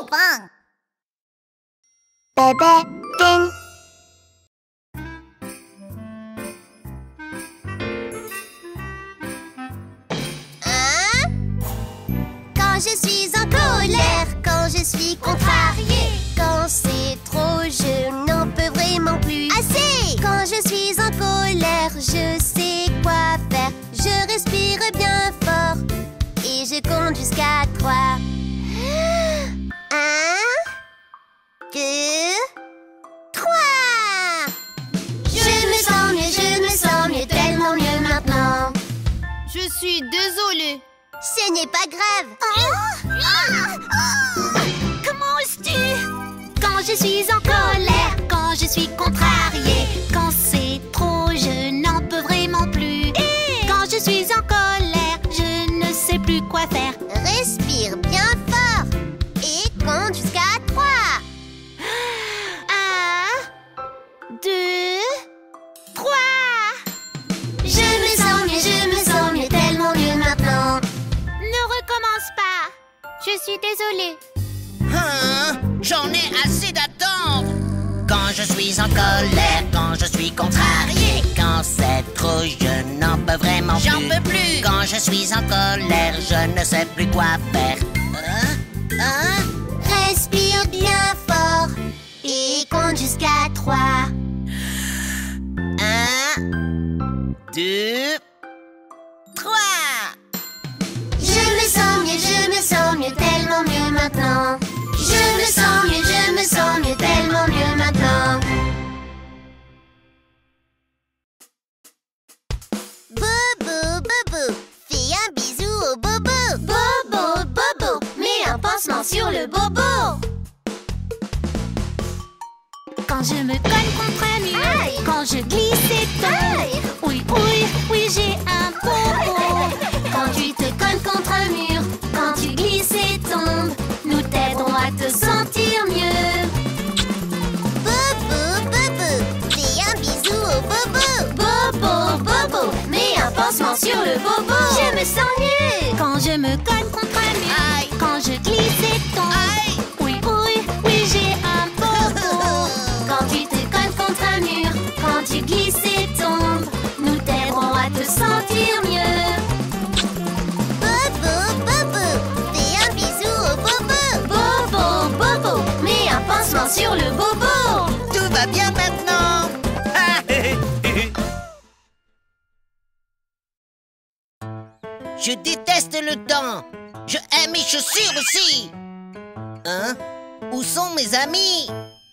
copains. Bébé Pin. Quand je suis en colère, quand je suis contrariée, quand c'est trop, je n'en peux vraiment plus. Assez! Quand je suis en colère, je sais quoi faire. Je respire bien fort et je compte jusqu'à 3. 1, 2, 3. Je me sens mieux, tellement mieux maintenant. Je suis désolée. Ce n'est pas grave. Comment oses-tu? Quand je suis en colère, quand je suis contrariée, quand c'est trop, je n'en peux vraiment plus. Quand je suis en colère, je ne sais plus quoi faire. Respire bien fort et compte jusqu'à 3. 1, 2, 3. Je me sens mieux, tellement mieux maintenant. Ne recommence pas. Je suis désolée. J'en ai assez d'attendre. Quand je suis en colère, quand je suis contrariée, quand c'est trop, je n'en peux vraiment plus. J'en peux plus. Quand je suis en colère, je ne sais plus quoi faire. Respire bien fort et compte jusqu'à 3. 1, 2, 3. Je me sens mieux, tellement mieux maintenant. Je me sens mieux, tellement mieux maintenant. Bobo, Bobo, fais un bisou au Bobo. Bobo, Bobo, mets un pansement sur le Bobo. Quand je me colle contre un mur, quand je glisse et tombe. Oui, oui, oui, j'ai un bobo. Quand tu te colles contre un mur, quand tu glisses et tombes, nous t'aiderons à te sentir mieux. Bobo, Bobo, fais un bisou au Bobo. Bobo, Bobo, mets un pansement sur le Bobo. Je me sens mieux quand je me colle contre un mur, quand je glisse et tombe. Oui, oui, oui, j'ai un bobo. Quand tu te colles contre un mur, quand tu glisses et tombes, nous t'aiderons à te sentir mieux. Bobo, Bobo, fais un bisou au Bobo. Bobo, Bobo, mets un pansement sur le Bobo. Tout va bien maintenant. Je déteste le temps. Je aime mes chaussures aussi. Où sont mes amis?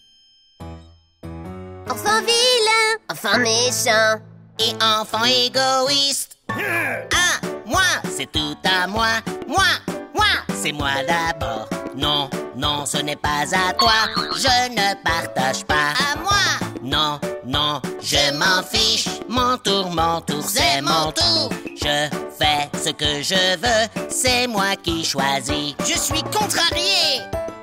Enfant vilain, enfant méchant et enfant égoïste. Ah, moi, c'est tout à moi. Moi, c'est moi d'abord. Non, non, ce n'est pas à toi. Je ne partage pas. À moi. Non, non, je m'en fiche. Mon tour, c'est mon tour. Je fais ce que je veux. C'est moi qui choisis. Je suis contrarié.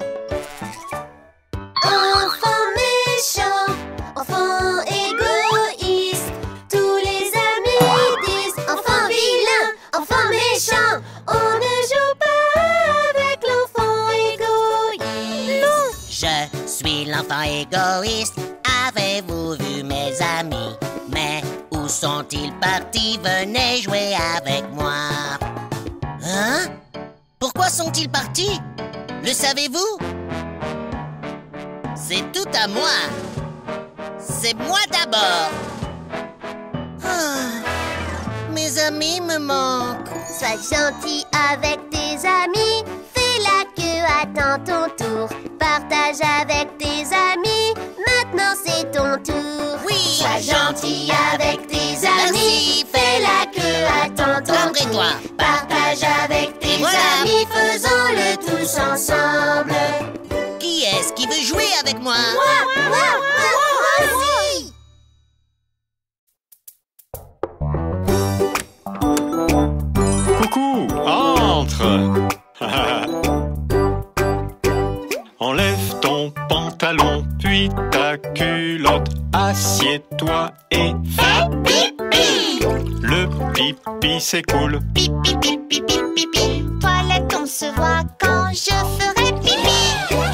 Enfant méchant, enfant égoïste, tous les amis disent enfant vilain, enfant méchant. On ne joue pas avec l'enfant égoïste. Non. Je suis l'enfant égoïste. Avez-vous vu mes amis? Mais où sont-ils partis? Venez jouer avec moi. Hein? Pourquoi sont-ils partis? Le savez-vous? C'est tout à moi. C'est moi d'abord. Mes amis me manquent. Sois gentil avec tes amis. Fais la queue, attends ton tour. Partage avec tes amis. Maintenant c'est ton tour. Oui. Sois gentil avec tes amis. Merci. Fais la queue, attends ton Après tour. toi. Partage avec tes Voilà. amis. Faisons-le tous ensemble. Qui est-ce qui veut jouer avec moi? Moi aussi. Coucou, entre. Enlève ton pantalon, puis ta culotte. Assieds-toi et fais pipi. Le pipi s'écoule. Pipi, pipi, pipi, pipi. Toilette, on se voit quand je ferai pipi.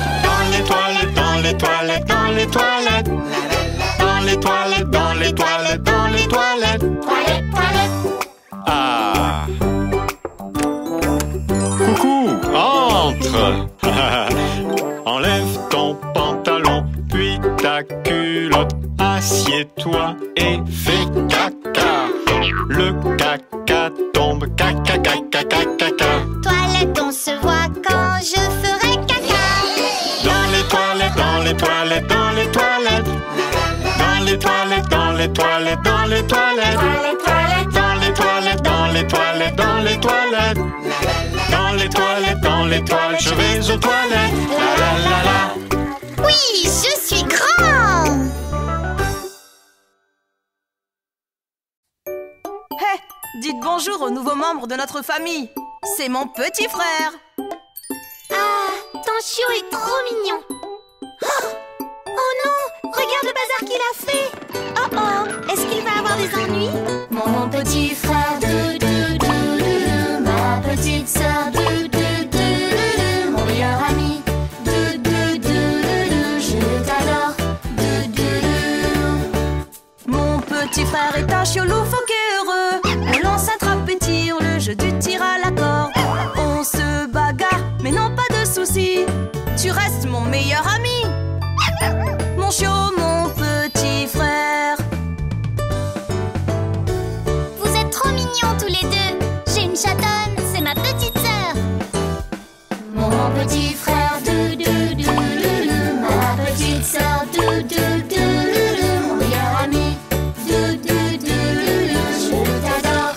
lettres. Enlève ton pantalon, puis ta culotte. Assieds-toi et fais caca. Le caca tombe, caca, caca, caca, caca. Toilette, on se voit quand je ferai caca. Dans les toilettes, dans les toilettes, dans les toilettes. Dans les toilettes, dans les toilettes, dans les toilettes. Dans les toilettes, dans les toilettes, dans les toilettes. Dans les toilettes, dans les toilettes, je vais aux toilettes. La la la la. Oui, je suis grand. Hé, dites bonjour aux nouveaux membres de notre famille. C'est mon petit frère. Ah, Tanchio est trop mignon. Oh non, regarde le bazar qu'il a fait. Oh oh, est-ce qu'il va avoir des ennuis? Mon petit frère, ma petite sœur, mon meilleur ami, je t'adore, Mon petit frère est un chiot loufoque et heureux. On lance, attrape et tire, le jeu du tir à la corde. On se bagarre, mais non pas de soucis. Tu restes mon meilleur ami. Mon chiot, mon petit frère. Vous êtes trop mignons tous les deux. J'ai une chatonne, c'est ma petite sœur. Mon petit frère, ma petite sœur, mon meilleur ami, je t'adore,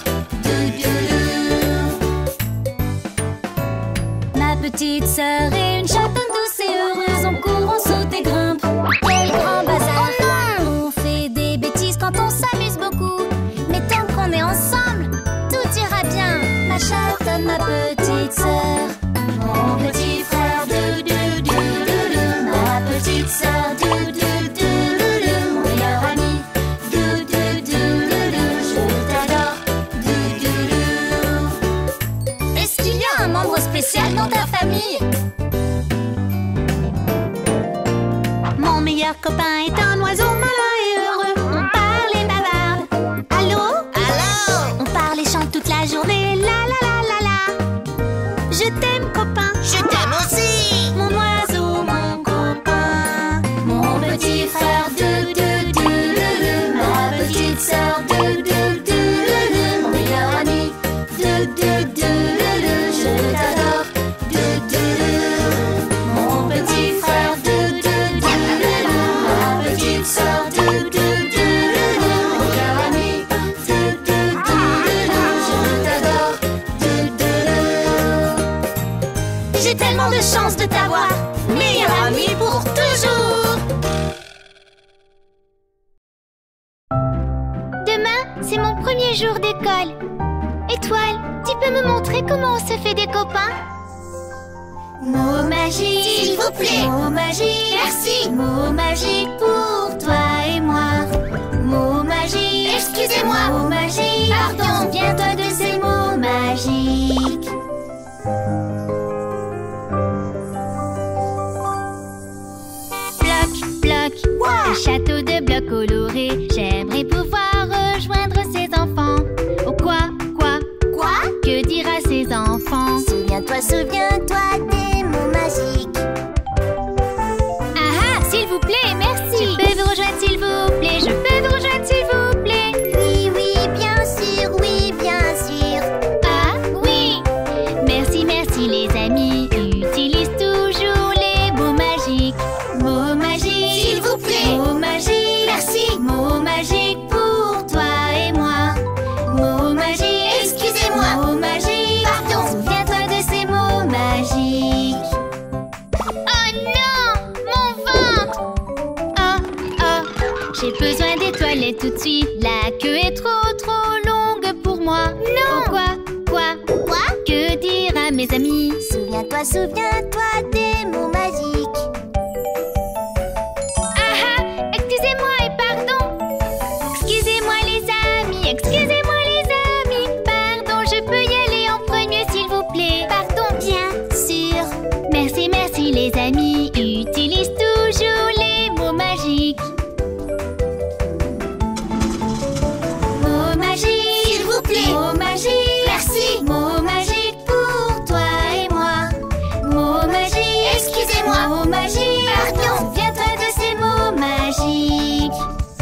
Ma petite sœur est une chatonne douce et heureuse. On court, on saute et grimpe. Quel grand bazar! Oh non! On fait des bêtises quand on s'amuse beaucoup. Mais tant qu'on est ensemble, tout ira bien. Ma chatonne, ma petite sœur, mon petit frère, ma petite sœur, mon meilleur ami, je t'adore, Est-ce qu'il y a un membre spécial dans ta famille? Mon meilleur copain est un oiseau malin et heureux. On parle et bavarde. Allô? Allô? On parle et chante toute la journée. La la la la la. Je t'aime, copain. Je t'aime aussi. Mon oiseau, mon copain. Mon petit frère, ma petite sœur, mon meilleur ami, je t'adore, mon petit frère, ma petite sœur, mon meilleur ami, je t'adore. J'ai tellement de chance de t'avoir, meilleur ami pour toujours. Demain, c'est mon premier jour d'école. Étoile, tu peux me montrer comment on se fait des copains? Mots magiques, s'il vous plaît. Mots magiques, merci. Mots magiques pour toi et moi. Mots magiques, excusez-moi. Mots magiques, pardon. Souviens-toi de ces mots magiques. Bloc, bloc, un château de blocs colorés. J'aimerais pouvoir rejoindre ces enfants. Oh quoi? Que dira ces enfants? Souviens-toi des mots magiques. Ah ah, s'il vous plaît, merci. Je peux vous rejoindre s'il vous plaît. Je peux vous rejoindre s'il vous plaît. Oui, oui, bien sûr, oui, bien sûr. Ah oui, merci, merci les amis. Utilise toujours les mots magiques. Mots magiques, s'il vous plaît. Mots magiques, merci. Mots magiques pour toi et moi. Mots magiques, excusez-moi. Mots magiques, pardon. Souviens-toi de ces mots magiques. Oh non, mon ventre. Oh, oh, j'ai besoin des toilettes tout de suite. La queue est trop longue pour moi. Non. Quoi? Que dire à mes amis? Souviens-toi des mots magiques. Ah ah, excusez-moi et pardon. Excusez-moi les amis, pardon, je peux y aller en premier s'il vous plaît. Pardon, bien sûr. Merci, merci les amis, utilise toujours les mots magiques. Mots magiques, s'il vous plaît. Mots magiques, merci. Mots magiques pour toi et moi. Mots mots magiques. Pardon. Souviens-toi de ces mots magiques.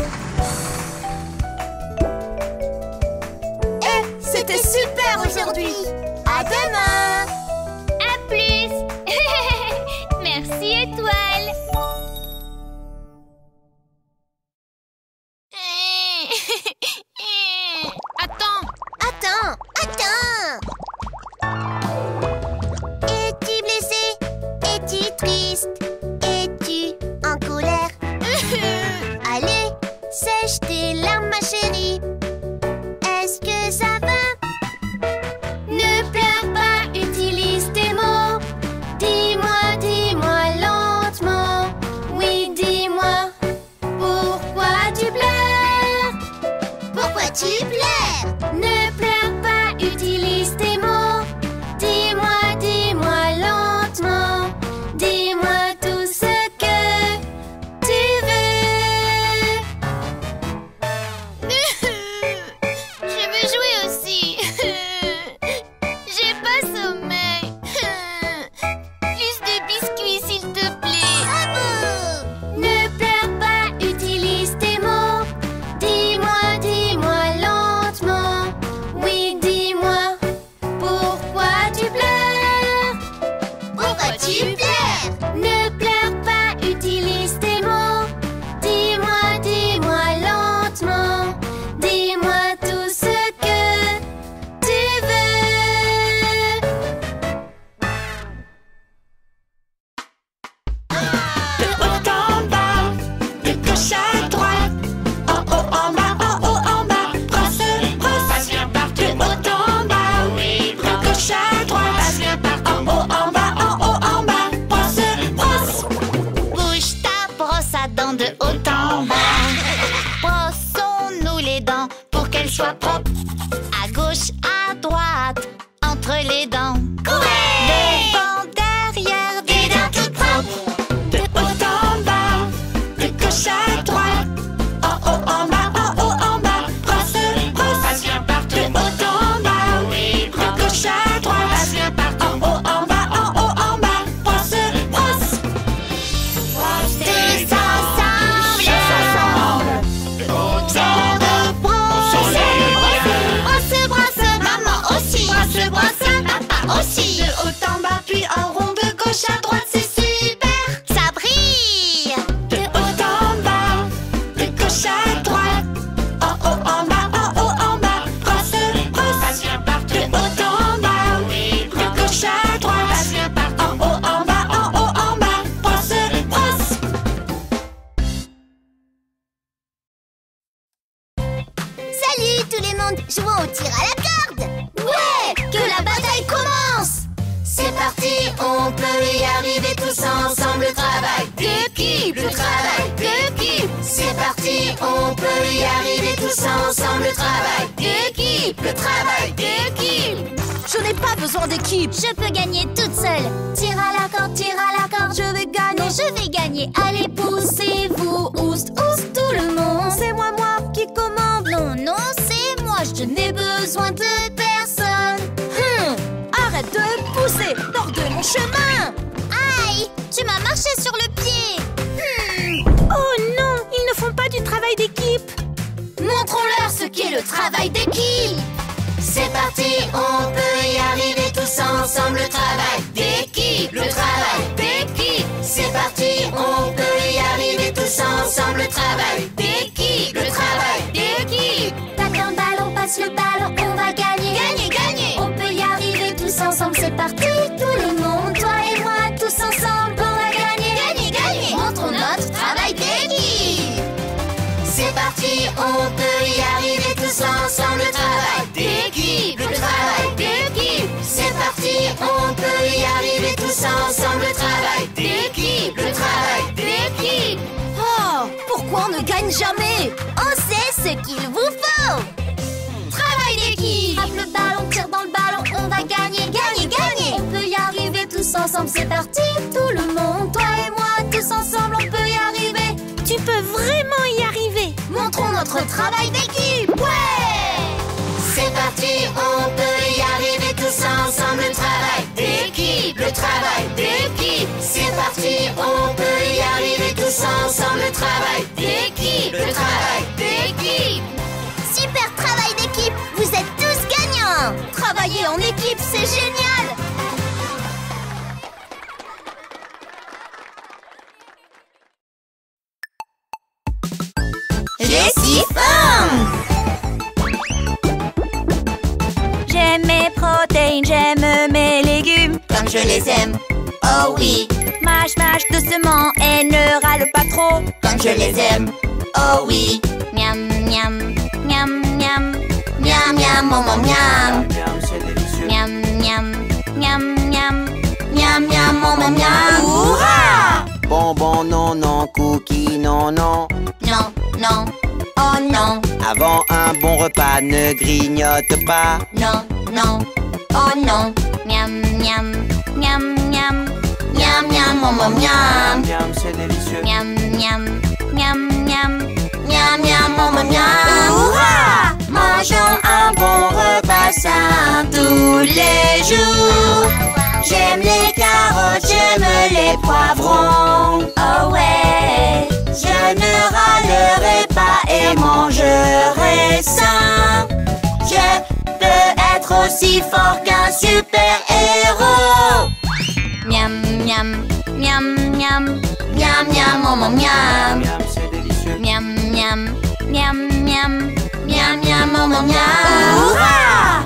C'était super aujourd'hui. À demain. À plus. Merci, Étoile. Attends. Es-tu blessé? Es-tu triste? Es-tu en colère? Allez, sèche tes larmes, ma chérie. Est-ce que ça va? Ne pleure pas, utilise tes mots. Dis-moi lentement. Oui, dis-moi. Pourquoi tu pleures? Pourquoi tu pleures? Ne pleure pas, utilise tes mots. Dis-moi lentement. Dis-moi tout ce que tu veux. Je veux jouer aussi. J'ai pas sommeil. Plus de biscuits, s'il te plaît. Ne pleure pas, utilise tes mots. Dis-moi lentement. Oui, dis-moi. Pourquoi tu pleures? Pourquoi tu pleures? Ne pleure pas, utilise tes mots. Dis-moi lentement. Dis-moi tout ce que tu veux. De haut en bas, de gauche à droite, en haut, en bas, brosse, passe bien partout. De haut en bas, de gauche à droite, passe bien partout. En haut, en bas, brosse. Bouge ta brosse à dents de haut en bas. Brossons-nous les dents pour qu'elles soient propres. À gauche, à droite, entre les dents. Devant, derrière, des dents toutes propres. De haut en bas, de gauche à droite, en haut, en bas, brosse, passe bien partout. De haut en bas, de gauche à droite, passe bien partout. En haut, en bas, brosse. Tous ensemble. Brosse, maman aussi. Brosse, papa aussi. De haut en bas, puis en rond, de gauche à droite, c'est super. Ça brille. De haut en bas, de gauche à droite, en haut, en bas, brosse, passe bien partout. De haut en bas, de gauche à droite, passe bien partout. En haut, en bas, brosse. Salut tout le monde, jouons au tir à la corde. Ouais, que la bataille commence. C'est parti, on peut y arriver tous ensemble. Le travail d'équipe, C'est parti, on peut y arriver tous ensemble. Le travail d'équipe, Je n'ai pas besoin d'équipe. Je peux gagner toute seule. Tire à la corde, je vais gagner. Non, je vais gagner. Allez, poussez-vous, oust, tout le monde. C'est moi qui commande. Non, c'est moi, je n'ai besoin de personne. Arrête de pousser hors de mon chemin. Aïe, tu m'as marché sur le pied. Oh non, ils ne font pas du travail d'équipe. Montrons-leur ce qu'est le travail d'équipe. C'est parti, on peut y arriver tous ensemble. Le travail d'équipe, C'est parti, on peut y arriver tous ensemble. Le travail d'équipe, Tac un ballon, passe le ballon, on va gagner. Gagner. On peut y arriver tous ensemble, c'est parti. Tout le monde, toi et moi, tous ensemble, on va gagner. Gagner. Montrons notre travail d'équipe. C'est parti, on peut y arriver tous ensemble. Le travail d'équipe, C'est parti, on peut y arriver tous ensemble. Le travail d'équipe, Oh, pourquoi on ne gagne jamais? On sait ce qu'il vous faut. Travail d'équipe. Frappe le ballon, tire dans le ballon, on va gagner. Gagner. On peut y arriver tous ensemble, c'est parti. Tout le monde, toi et moi, tous ensemble, on peut y arriver. Tu peux vraiment y arriver. Montrons notre travail d'équipe. Ouais. C'est parti, on peut y arriver tous ensemble. Le travail d'équipe, C'est parti, ensemble le travail d'équipe. Le travail d'équipe. Super travail d'équipe. Vous êtes tous gagnants. Travailler en équipe, c'est génial. Récifang. J'aime mes protéines, j'aime mes légumes. Comme je les aime, oh oui. Mâche, mâche doucement et ne râle pas trop. Comme je les aime, oh oui. Miam, miam, miam, miam. Miam, miam, maman, miam. Miam, miam, miam, miam. Miam, miam, maman, miam. Hurrah! Bonbon, non, non, cookie, non, non. Non, non, oh non. Avant un bon repas, ne grignote pas. Non, non, oh non. Miam, miam, miam, miam. Miam, miam, maman, miam. Miam, c'est délicieux. Miam, miam, miam, miam. Miam, miam, maman, miam. Hurrah! Mangeons un bon repas sain tous les jours. J'aime les carottes, j'aime les poivrons. Oh ouais. Je ne râlerai pas et mangerai sain. Je peux être aussi fort qu'un super-héros. Miam, miam, miam, miam. Miam, miam, maman, miam. Miam, c'est délicieux. Miam, miam, miam, miam. Miam, miam, maman, miam. Hurrah!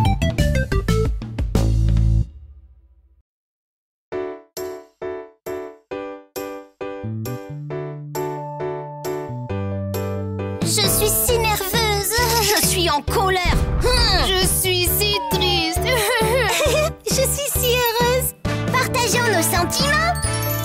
Je suis si nerveuse. Je suis en colère. Je suis si triste. Je suis si heureuse. Partageons nos sentiments.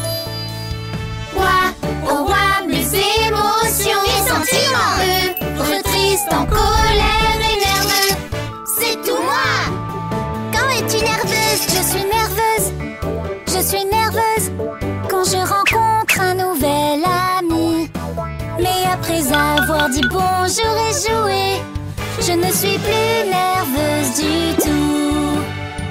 Ouah, oh ouah, mes émotions et sentiments. Heureux, triste, en colère et nerveux. C'est tout moi. Quand es-tu nerveuse? Je suis nerveuse. Je suis nerveuse quand je rencontre un nouvel ami. Mais après avoir dit bonjour et joué, je ne suis plus nerveuse du tout.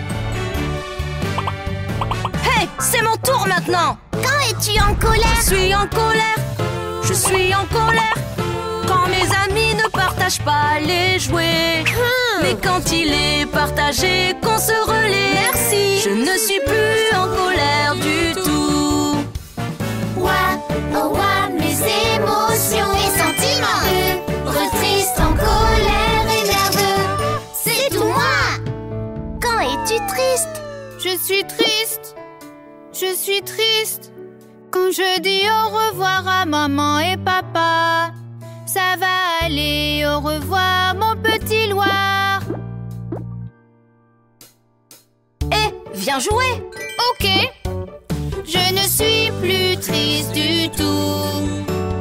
Hey, c'est mon tour maintenant. Quand es-tu en colère? Je suis en colère. Je suis en colère. Quand mes amis ne partagent pas les jouets. Mais quand il est partagé, qu'on se relaie. Merci. Je ne suis plus en colère du tout. Ouah, oh ouah, mes émotions et sentiments. Heureux, triste, en colère et nerveux. C'est tout moi. Quand es-tu triste? Je suis triste. Je suis triste. Quand je dis au revoir à maman et papa. Ça va aller, au revoir mon petit Loir. Eh, viens jouer. Ok. Je ne suis plus triste du tout.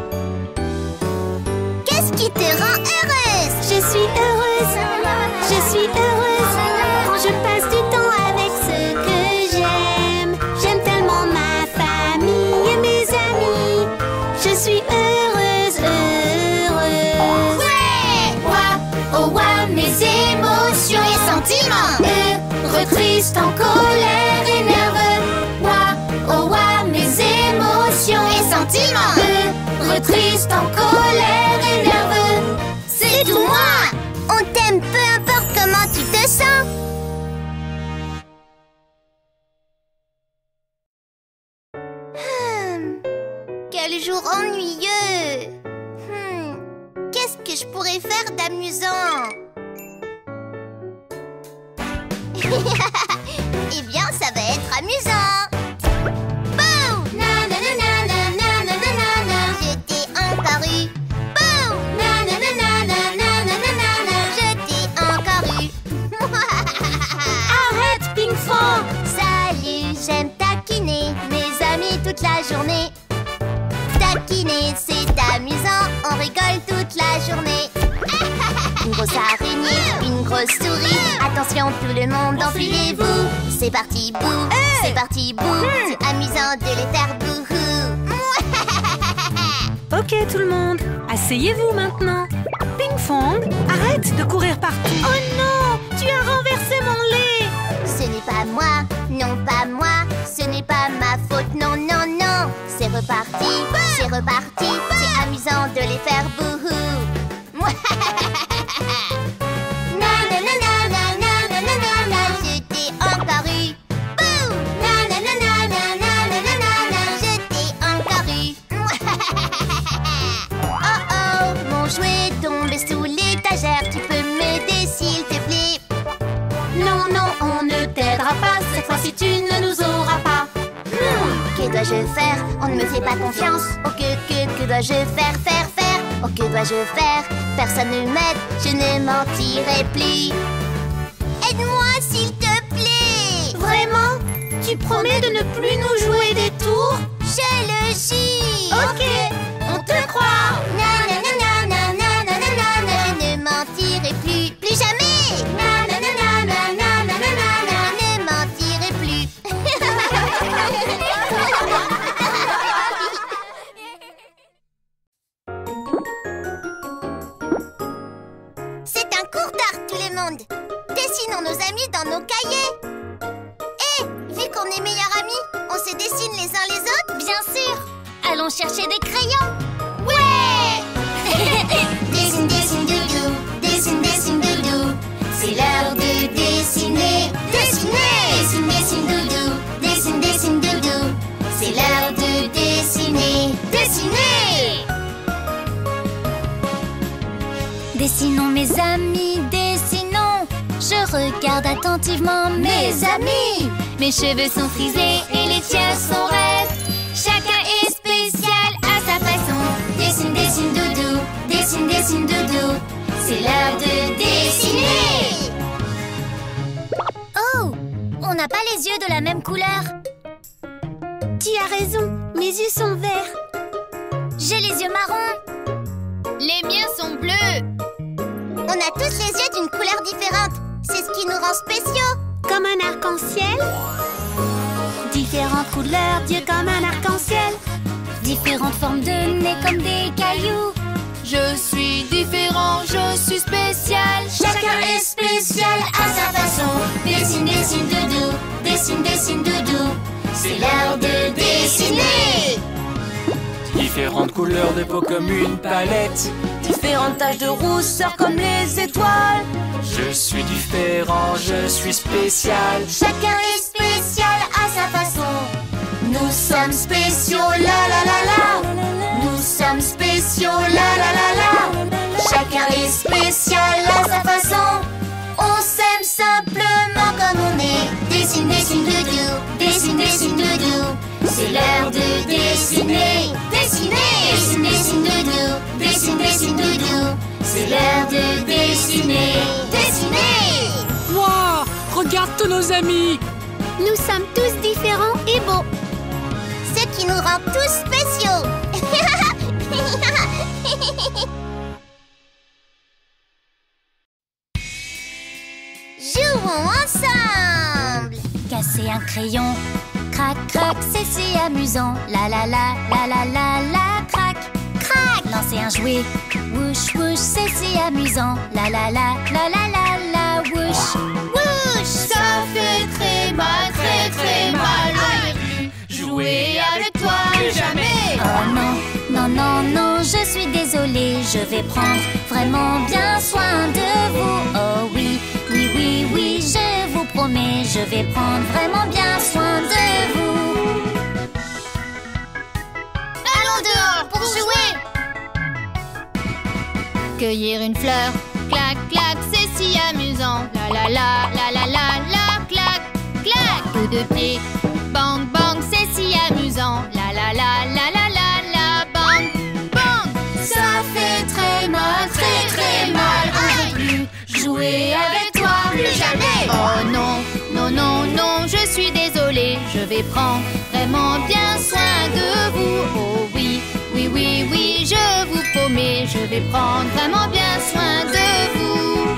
Qu'est-ce qui te rend heureuse? Je suis heureuse. Je suis heureuse quand je passe du temps avec ceux que j'aime. J'aime tellement ma famille et mes amis. Je suis heureuse, heureuse. Ouais. Ouah, oh ouah, mes émotions et sentiments. Heureux, triste, en colère et nerveux. Ouah, oh ouah, mes émotions et sentiments. Heureux, triste, en colère et nerveux. C'est tout moi. On t'aime peu importe comment tu te sens. Quel jour ennuyeux. Qu'est-ce que je pourrais faire d'amusant? Eh bien, ça va être amusant. Boum! Je t'ai encore eu. Boum! Je t'ai encore eu. Arrête, Ping-Fong! Salut, j'aime taquiner mes amis toute la journée. Taquiner, c'est amusant, on rigole toute la journée. Une grosse araignée, une grosse souris. Attention tout le monde, enfilez-vous. C'est parti, bouh, c'est parti, bouh. C'est amusant de les faire bouhou. Ok tout le monde, asseyez-vous maintenant. Ping-Fong, arrête de courir partout. Oh non, tu as renversé mon lait. Ce n'est pas moi, non pas moi. Ce n'est pas ma faute, non, non, non. C'est reparti, c'est reparti. C'est amusant de les faire bouhou. Je t'ai encore eu. Bouh! Je t'ai encore eu. Oh oh, mon jouet est tombé sous l'étagère. Tu peux m'aider s'il te plaît? Non, non, on ne t'aidera pas. Cette fois-ci, tu ne nous auras pas. Que dois-je faire? On ne me fait pas confiance. Oh que dois-je faire? Oh que dois-je faire? Personne ne m'aide, je ne mentirai plus. Aide-moi s'il te plaît. Vraiment? Tu promets de ne plus nous jouer des tours? Je le jure. Ok, on te croit. Je ne mentirai plus jamais. Je ne mentirai plus. C'est un cours d'art, tout le monde. Dessinons nos amis dans nos cahiers. Hé, vu qu'on est meilleurs amis, on se dessine les uns les autres? Bien sûr. Allons chercher des crayons. Ouais. Dessine, dessine, doudou. Dessine, dessine, doudou. C'est l'heure de dessiner. Dessiner. Dessine, dessine, doudou. Dessine, dessine, doudou. C'est l'heure de dessiner. Dessiner. Dessinons mes amis, dessinons. Je regarde attentivement mes amis. Mes cheveux sont frisés et les tiens sont raides. Chacun est spécial à sa façon. Dessine, dessine, doudou. Dessine, dessine, doudou. C'est l'heure de dessiner. Oh, on n'a pas les yeux de la même couleur. Tu as raison, mes yeux sont verts. J'ai les yeux marrons. Les miens sont bleus. On a tous les yeux d'une couleur différente. C'est ce qui nous rend spéciaux. Comme un arc-en-ciel. Différentes couleurs d'yeux comme un arc-en-ciel. Différentes formes de nez comme des cailloux. Je suis différent, je suis spécial. Chacun est spécial à sa façon. Dessine, dessine, doudou. Dessine, dessine, doudou. C'est l'heure de dessiner. Différentes couleurs de peau comme une palette. Différentes taches de rousseur comme les étoiles. Je suis différent, je suis spécial. Chacun est spécial à sa façon. Nous sommes spéciaux, la la la la. Nous sommes spéciaux, la la la la. Chacun est spécial à sa façon. On s'aime simplement comme on est. Dessine, dessine, doudou. Dessine, dessine, doudou. C'est l'heure de dessiner. Dessiner. Dessine, dessine, doudou. Dessine, dessine, doudou. C'est l'heure de dessiner. Dessiner. Wow, regarde tous nos amis. Nous sommes tous différents et beaux. Ce qui nous rend tous spéciaux. Jouons ensemble. Casser un crayon. Crac, crac, c'est si amusant. La la la, la la la la, crac, crac. Lancer un jouet. Wouch, wouch, c'est si amusant. La la la, la la la la, wouch, wouch. Ça fait très mal, très très mal. Jouer avec toi, plus jamais. Oh non, non, non, non, je suis désolée. Je vais prendre vraiment bien soin de vous. Oh oui, oui, oui, oui, je vous promets. Je vais prendre vraiment bien soin de vous. Allons dehors pour jouer. Cueillir une fleur, clac, clac, c'est si amusant. La la la, la la la la, clac, clac. Coup de pied, bang, bang, c'est si amusant. La la la, la la la la, bang, bang. Ça fait très mal, très très mal. On ne peut plus jouer avec toi, plus jamais. Oh non, non, non, non, je suis désolée. Je vais prendre vraiment bien soin de vous. Oh oui, oui, oui, oui, je vous promets. Je vais prendre vraiment bien soin de vous.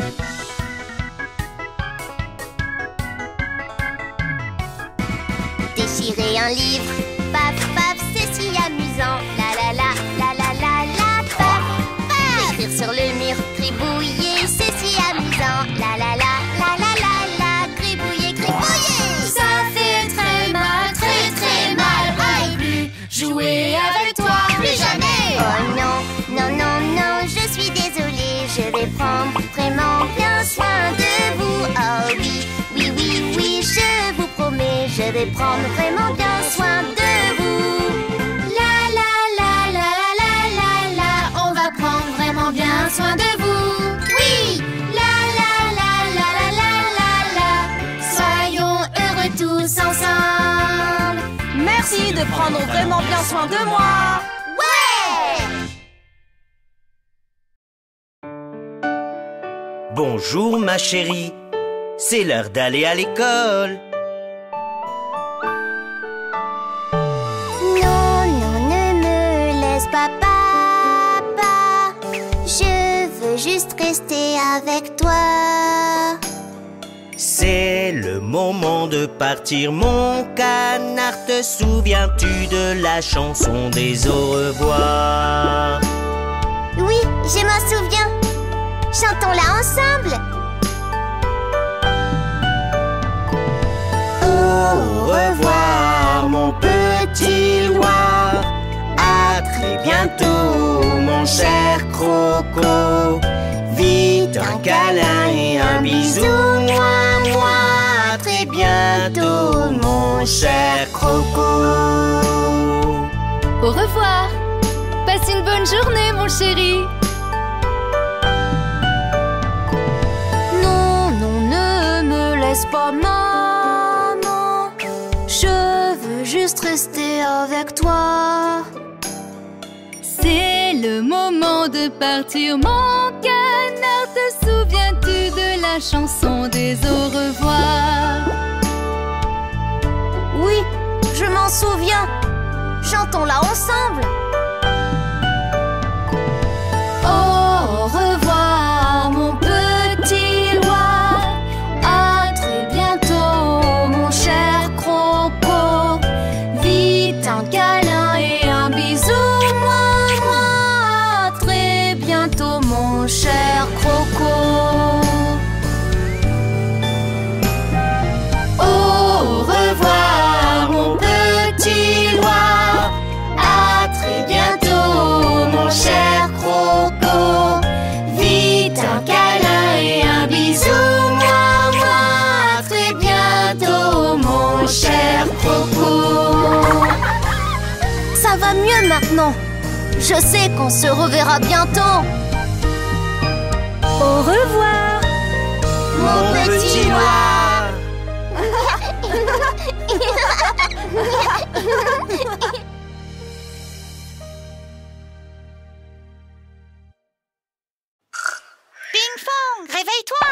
Déchirer un livre, paf paf, c'est si amusant. La la la, la la la la, paf paf. Écrire sur le mur, gribouiller, c'est si amusant. La la la, la la la la, gribouiller, gribouiller. Ça fait très mal, très très mal. On ne peut plus Je vais prendre vraiment bien soin de vous. La la la la la la la, on va prendre vraiment bien soin de vous. Oui, la la la la la la la, soyons heureux tous ensemble. Merci de prendre vraiment bien soin de moi. Ouais! Bonjour ma chérie, c'est l'heure d'aller à l'école. Non, non, ne me laisse pas, papa. Je veux juste rester avec toi. C'est le moment de partir mon canard. Te souviens-tu de la chanson des au revoir? Oui, je m'en souviens. Chantons-la ensemble. Au revoir mon petit Loir. À très bientôt mon cher Croco. Vite un câlin et un bisou, moi, moi. À très bientôt mon cher Croco. Au revoir. Passe une bonne journée, mon chéri. Non, non, ne me laisse pas, maman. Je veux juste rester avec toi. C'est le moment de partir, mon canard. Te souviens-tu de la chanson des au revoir? Oui, je m'en souviens. Chantons-la ensemble. Au revoir, mon petit Loir. À très bientôt, mon cher Croco. Vite un câlin et un bisou, moi, moi. À très bientôt, mon cher Croco. Au revoir, mon petit Loir. À très bientôt, mon cher Croco. Vite un câlin et un bisou, moi, moi. À très bientôt, mon cher Croco. Ça va mieux maintenant. Je sais qu'on se reverra bientôt. Au revoir, Mon petit Loir. Ping Fong, réveille-toi!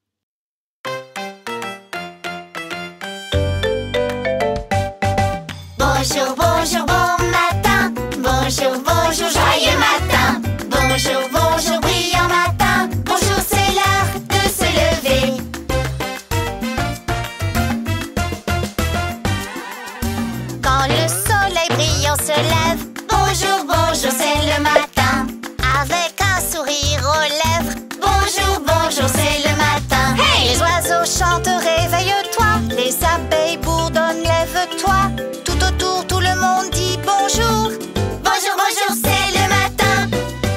Bonjour, bonjour, bon matin. Bonjour, bonjour, joyeux matin. Bonjour, bonjour, brillant matin. Bonjour, c'est l'heure de se lever. Quand le soleil brillant se lève, bonjour, bonjour, c'est le matin. Avec un sourire aux lèvres, bonjour, bonjour, c'est le matin. Hey! Les oiseaux chantent, réveille-toi. Les abeilles bourdonnent, lève-toi. Tout autour, tout le monde dit bonjour. Bonjour, bonjour, c'est le matin.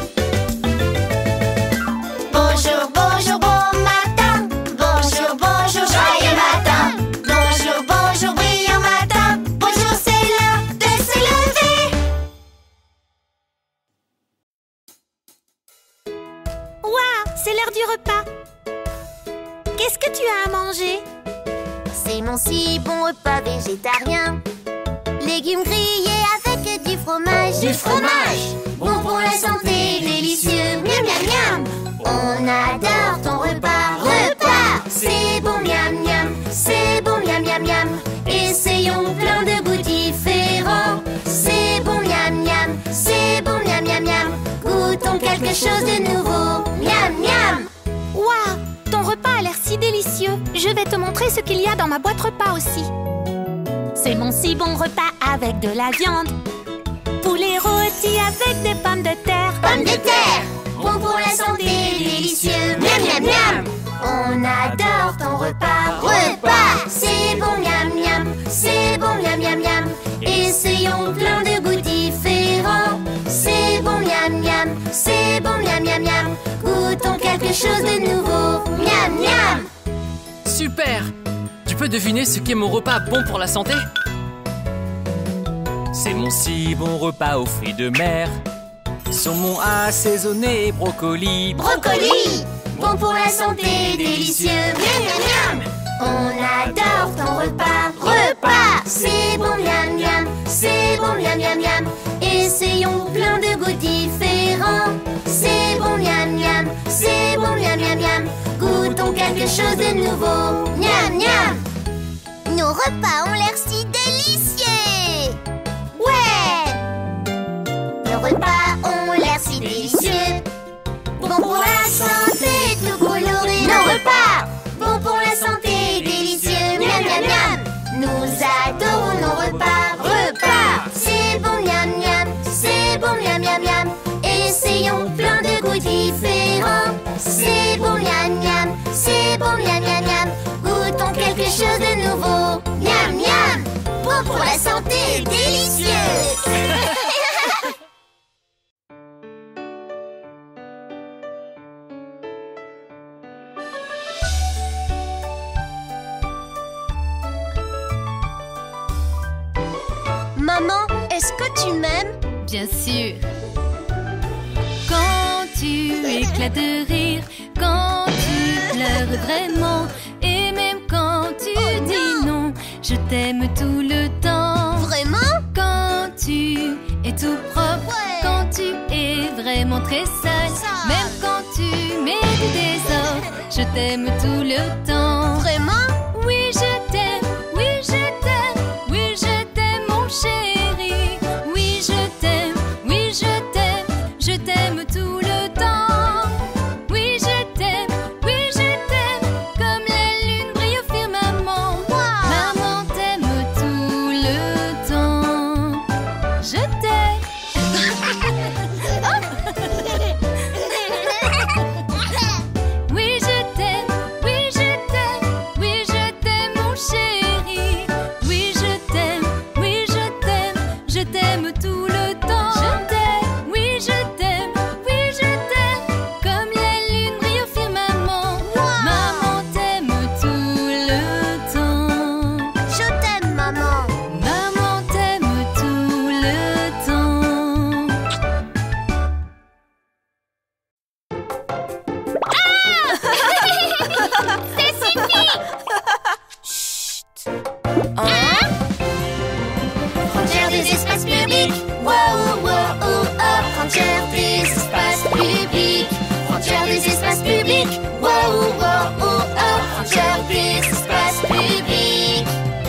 Bonjour, bonjour, bon matin. Bonjour, bonjour, joyeux matin. Bonjour, bonjour, brillant matin. Bonjour, c'est l'heure de se lever. Waouh, c'est l'heure du repas. Qu'est-ce que tu as à manger? C'est mon si bon repas végétarien. Légumes grillés avec du fromage. Du fromage, bon pour la santé, délicieux. Miam, miam, miam. On adore ton repas. Repas, c'est bon, miam, miam. C'est bon, miam, miam, miam. Essayons plein de goûts différents. C'est bon, miam, miam. C'est bon, miam, miam, miam. Goûtons quelque chose de nouveau. Miam, miam. Waouh, ton repas a l'air si délicieux. Je vais te montrer ce qu'il y a dans ma boîte repas aussi. C'est mon si bon repas avec de la viande. Poulet rôti avec des pommes de terre. Pommes de terre, bon pour la santé, délicieux. Miam, miam, miam. On adore ton repas. Repas, c'est bon, miam, miam. C'est bon, miam, miam, miam. Essayons plein de goûts différents. C'est bon, miam, miam. C'est bon, miam, miam, miam. Goûtons quelque chose de nouveau. Miam, miam. Super! Du peux deviner ce qu'est mon repas bon pour la santé? C'est mon si bon repas aux fruits de mer, saumon assaisonné, brocoli. Brocoli, bon pour la santé, délicieux. Miam, miam, miam. On adore ton repas. Repas, c'est bon, miam, miam. C'est bon, miam, miam, miam. Essayons plein de goûts différents. C'est bon, miam, miam. C'est bon, miam, miam, miam. Goûtons quelque chose de nouveau. Miam, miam. Nos repas ont l'air si délicieux. Ouais. Nos repas ont l'air si délicieux. Bon pour la santé, tout coloré. Nos repas, bon pour la santé, délicieux. Miam, miam, miam. Nous adorons nos repas. Repas, c'est bon, miam, miam. C'est bon, miam, miam, miam. Essayons plein de goûts différents. C'est bon, miam, miam. C'est bon, miam, miam, miam. Goûtons quelque chose de nouveau. Miam, miam. Bon pour la santé, délicieux. Maman, est-ce que tu m'aimes? Bien sûr. Quand tu éclates de rire, quand tu pleures vraiment, et même quand tu dis non, je t'aime tout le temps. Vraiment? Quand tu es tout propre, quand tu es vraiment très sale, même quand tu mets du désordre, je t'aime tout le temps. Vraiment? Oui, je t'aime, oui, je t'aime, oui, je t'aime, mon chéri. Oui, je t'aime, oui, je t'aime tout le temps. Oui, je t'aime, comme la lune brille au firmament. Maman t'aime tout le temps. Je t'aime. Oui, je t'aime, oui, je t'aime, oui, je t'aime, mon chéri. Oui, je t'aime, je t'aime tout le temps. Je t'aime, oui, comme la lune brille au firmament. Maman t'aime tout le temps. Je t'aime, maman. Maman t'aime tout le temps. C'est fini. Frontière des espaces publics. Wow, wow, oh, oh. Frontière des espaces publics. Frontière des espaces publics. Wow, wow, oh, oh. Frontière des espaces publics.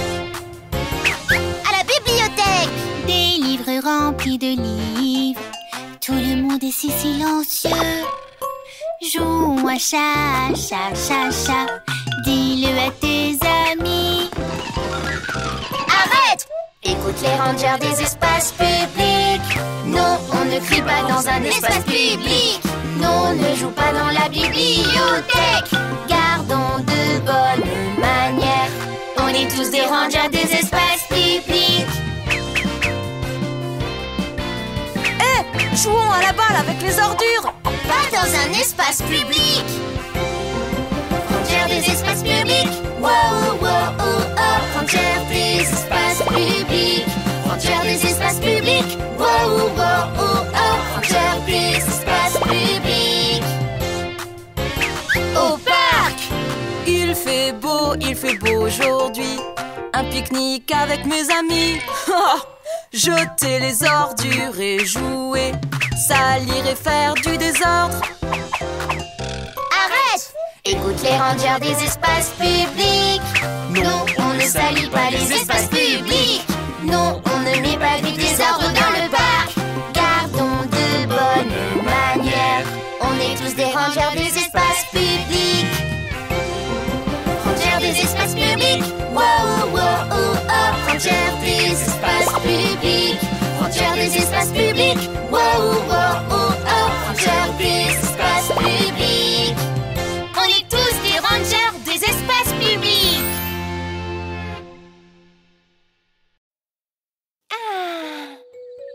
À la bibliothèque. Des livres remplis de livres. Tout le monde est si silencieux. Jouons à chat, chat, chat, chat. Dis-le à tes amis. Arrête! Écoute les rangers des espaces publics. Non, on ne crie pas dans un espace public. Non, ne joue pas dans la bibliothèque. Gardons de bonnes manières. On est tous des rangers des espaces publics. Jouons à la balle avec les ordures. Pas dans un espace public. Frontière des espaces publics. Wow, wow, oh, oh. Frontière des espaces publics. Frontière des espaces publics. Wow, wow, oh, oh. Frontière des espaces publics. Au parc. Il fait beau aujourd'hui. Un pique-nique avec mes amis. Jeter les ordures et jouer. Salir et faire du désordre. Arrête! Écoute les rangers des espaces publics. Non, on ne salit pas les espaces publics. Non, on ne met pas du désordre dans le parc. Gardons de bonnes manières. On est tous des rangers des espaces publics. Rangers des espaces publics. Wow, wow, oh, oh. Frontière des espaces publics. Frontière des espaces publics. Wow, wow, oh, oh. Frontière des espaces publics. On est tous des rangers des espaces publics.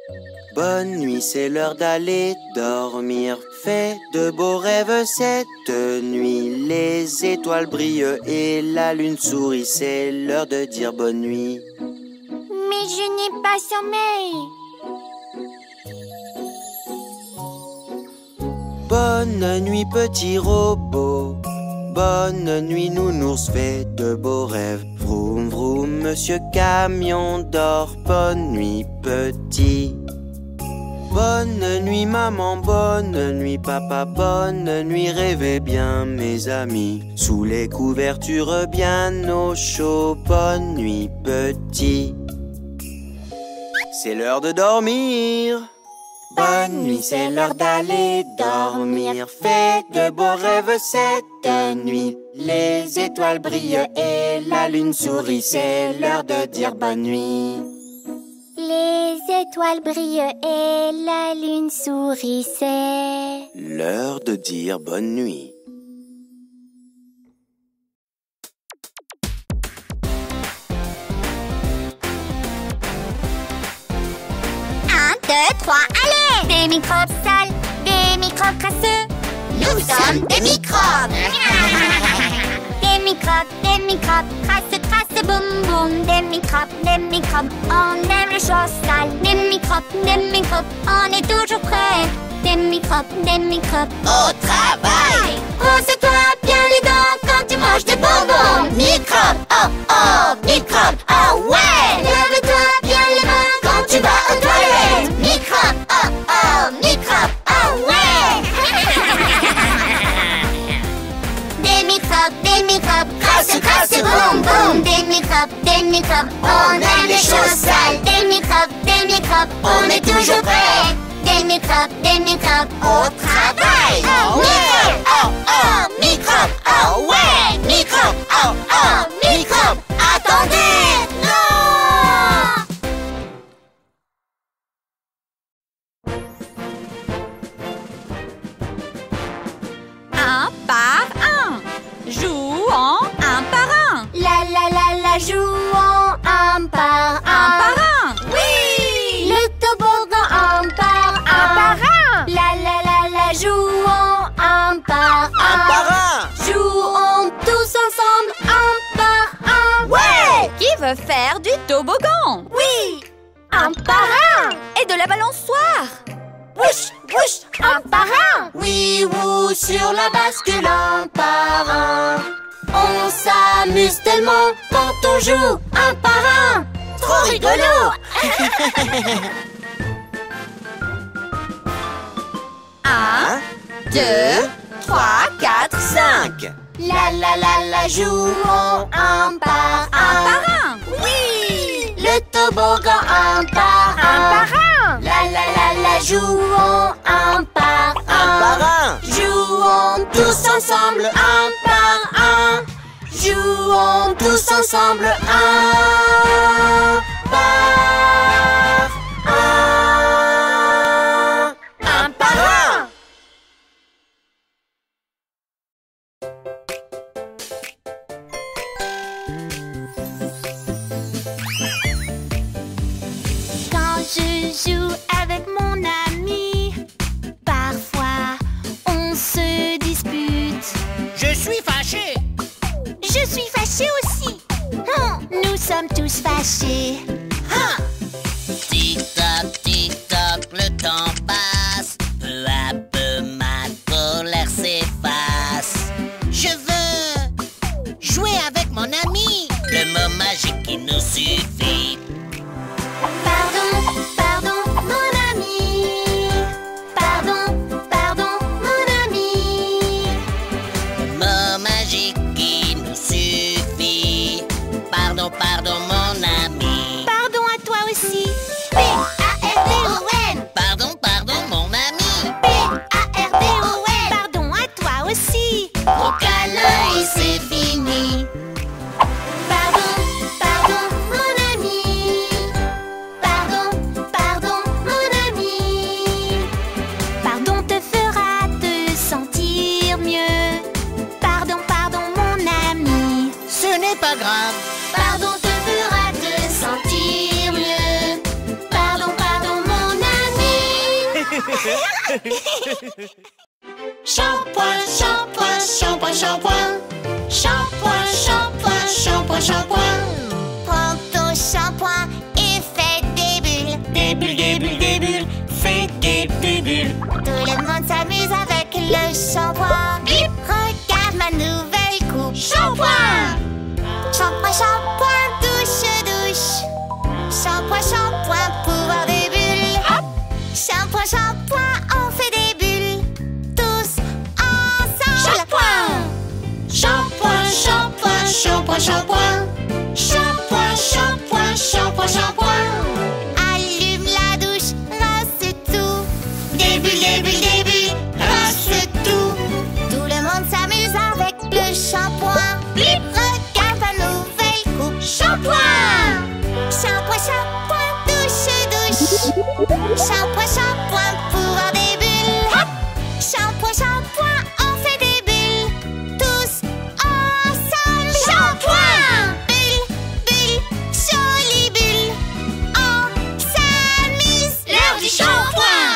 Bonne nuit, c'est l'heure d'aller dormir. Fais de beaux rêves cette nuit. Les étoiles brillent et la lune sourit. C'est l'heure de dire bonne nuit. Mais je n'ai pas sommeil. Bonne nuit, petit robot. Bonne nuit, nounours, fais de beaux rêves. Vroom, vroom, monsieur camion dort. Bonne nuit, petit. Bonne nuit, maman, bonne nuit, papa, bonne nuit. Rêvez bien, mes amis. Sous les couvertures bien au chaud. Bonne nuit, petit. C'est l'heure de dormir. Bonne nuit, c'est l'heure d'aller dormir. Fais de beaux rêves cette nuit. Les étoiles brillent et la lune sourit. C'est l'heure de dire bonne nuit. Les étoiles brillent et la lune sourit. C'est l'heure de dire bonne nuit. Deux, trois, allez! Des microbes sales, des microbes crasseux. Nous sommes des microbes. Des microbes, crasse, boum, boum. Des microbes, on aime les choses sales. Des microbes, on est toujours prêts. Des microbes, au travail. Brosse-toi bien les dents quand tu manges des bonbons. Microbes, oh, microbes, oh ouais. Lave-toi bien les mains quand tu vas aux toilettes. Microbes, oh, microbes, oh ouais. Des microbes, crasse, boum, boum. Des microbes, on aime les choses sales. Des microbes, on est toujours prêts. Des microbes, au travail. Microbes, oh ouais. Microbes, oh, microbes. Attendez, non. Un par un, jouons un par un. La, jouons un par un. Oui. Le toboggan un par un. La, jouons un par un. Jouons tous ensemble un par un. Ouais. Qui veut faire du toboggan? Oui. Un par un. Et de la balançoire? Wouch, un par un. Oui, sur la bascule un par un. On s'amuse tellement quand on joue un par un. Trop rigolo. 1, 2, 3, 4, 5. La, jouons un par un. Oui. Le toboggan un par un. La, jouons un par un. Jouons tous ensemble un par un. Jouons tous ensemble un par un. Un par un. Quand je joue avec mon ami, parfois on se dispute. Je suis fâché. Je suis fâchée aussi. Nous sommes tous fâchés. Tic-toc, le temps passe. Peu à peu, ma colère s'efface. Je veux jouer avec mon ami. Le mot magique qui nous suffit. Pardon, mon ami. Pardon, mon ami. Le mot magique qui nous suffit. Pardon, mon ami. Pardon à toi Shampoing, shampoing, shampoing, shampoing. Shampoing, shampoing, shampoing, shampoing. Prends ton shampoing et fais des bulles. Des bulles, des bulles, des bulles. Fais des bulles. Tout le monde s'amuse avec le shampoing. Bip. Regarde ma nouvelle coupe. Shampoing. Shampoing, shampoing, douche, douche. Shampoing, shampoing, pouvoir des bulles. Hop. Shampoing, shampoing, on fait des bulles. Tous ensemble. Shampoing. Shampoing, shampoing, shampoing, shampoing. Shampoing, shampoing, shampoing, shampoing. Allume la douche, rince tout. Des bulles, des bulles, des bulles. Rince tout. Tout le monde s'amuse avec le shampoing. Blip. Regarde ma nouvelle coupe. Shampoing. Shampoing, shampoing, douche, douche. Shampoing, shampoing, pouvoir des bulles. Hop. Shampoing, shampoing, on fait des bulles. Tous ensemble. Shampoing. Bulles, bulles, jolies bulles. On s'amuse. L'heure du shampoing.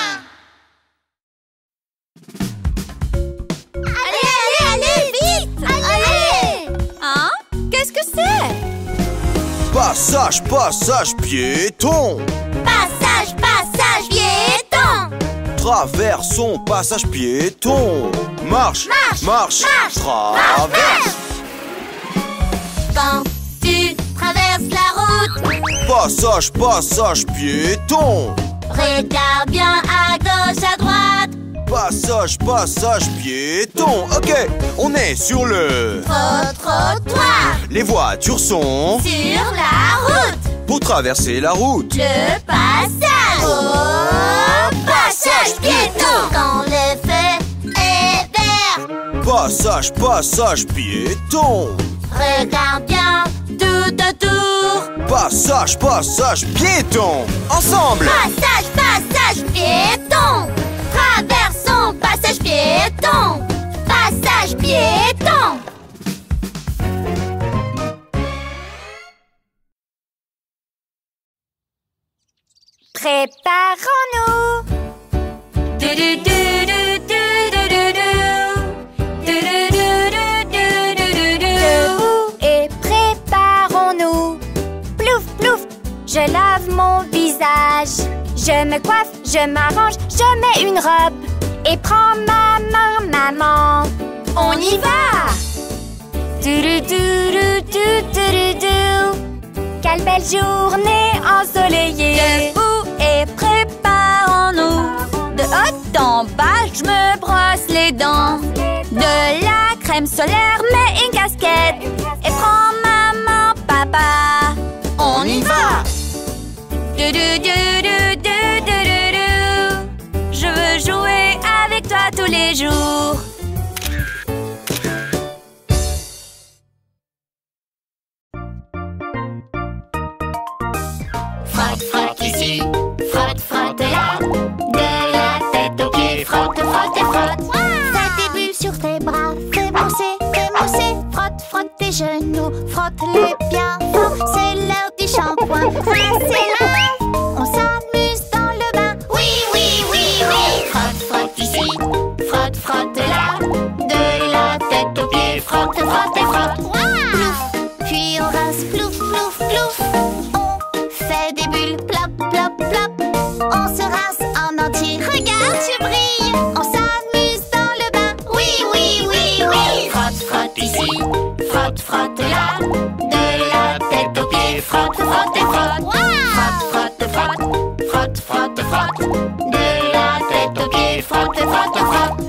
Allez, allez, allez, vite. Allez. Hein? Qu'est-ce que c'est? Passage, passage piéton. Passage, passage, piéton. Traversons, passage piéton. Marche, Marche, marche, marche, traverse. Quand tu traverses la route, Passage, passage piéton. regarde bien à gauche, à droite. Passage, passage piéton. Ok, on est sur le... Trottoir, Les voitures sont... sur la route. Pour traverser la route. Le passage. Oh, passage piéton. Quand le feu est vert, Passage, passage piéton. regarde bien tout autour. Passage, passage piéton. Ensemble. Passage, passage piéton. Traversons, passage piéton. Passage piéton. Préparons-nous. Debout et préparons-nous. Plouf, plouf, je lave mon visage. Je me coiffe, je m'arrange, je mets une robe. Et prends ma main, maman. On y va! Quelle belle journée ensoleillée. Debout et préparons-nous. De haut en bas, je me brosse les dents. De la crème solaire, mets une casquette. Et prends ma main, papa. On y va! Je veux jouer avec toi tous les jours. Frotte, frotte ici, frotte, frotte là. De la tête aux pieds, frotte, frotte et frotte. Fais tes bulles sur tes bras, fais mousser, frotte, frotte tes genoux, frotte-les bien fort. C'est l'heure du shampoing, rincez-la. On s'amuse dans le bain, oui, oui, oui, oui. Frotte, frotte ici, frotte, frotte là. De la tête aux pieds, frotte, frotte et frotte. Plouf, puis on rince, plouf, plouf, plouf. On fait des bulles, plop, plop, plop. On se rince en entier, regarde, tu brilles. On s'amuse dans le bain, oui, oui, oui, oui. Frotte, frotte ici, frotte, frotte là. De la tête aux pieds, frotte, frotte et frotte. Frotte, frotte, frotte, frotte, frotte, frotte. De la tête aux pieds, frotte, frotte, frotte.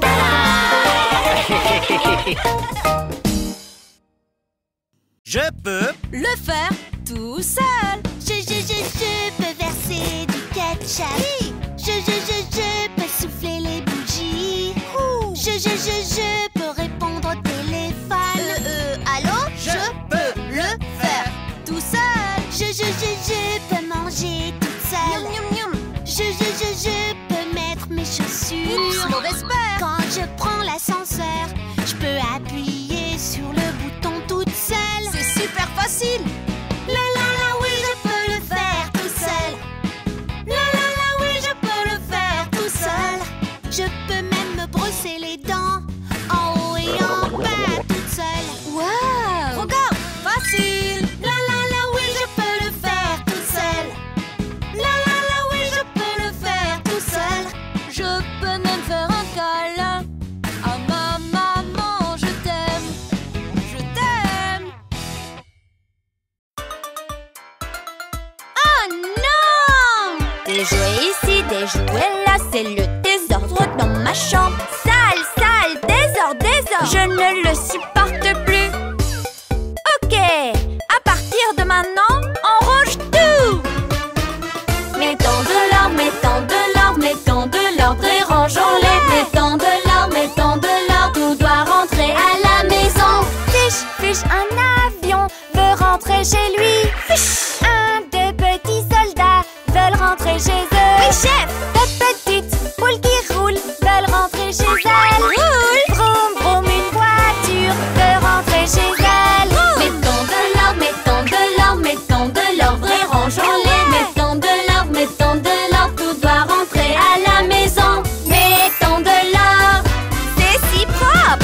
Je peux Le faire tout seul. Je peux verser du ketchup. Je peux souffler les bougies. Je peux répondre au téléphone. Allô? Je peux le faire tout seul. Je peux manger toute seule. Miam, miam, miam. Je peux mettre mes chaussures. Oups, mauvaise paire. Quand je prends l'ascenseur, je peux appuyer sur le bouton toute seule. C'est super facile. La la la, oui, je peux le faire tout seul. La la la, oui, je peux le faire tout seul. Je les jouets là, c'est le désordre dans ma chambre. Sale, sale, désordre, désordre, je ne le supporte plus. Ok, à partir de maintenant, on range tout. Mettons de l'ordre, mettons de l'ordre, mettons de l'ordre et rangeons-les. Mettons de l'ordre, tout doit rentrer à la maison. Fiche, fiche, un avion veut rentrer chez lui. Fiche. Un de petits soldats veulent rentrer chez eux. Oui, chef. De petites poules qui roulent veulent rentrer chez elles. Roule. Vroom, vroom, une voiture veut rentrer chez elle. Vroom. Mettons de l'ordre, mettons de l'ordre, mettons de l'ordre et rangeons-les. Mettons de l'ordre, tout doit rentrer à la maison. Mettons de l'ordre, c'est si propre.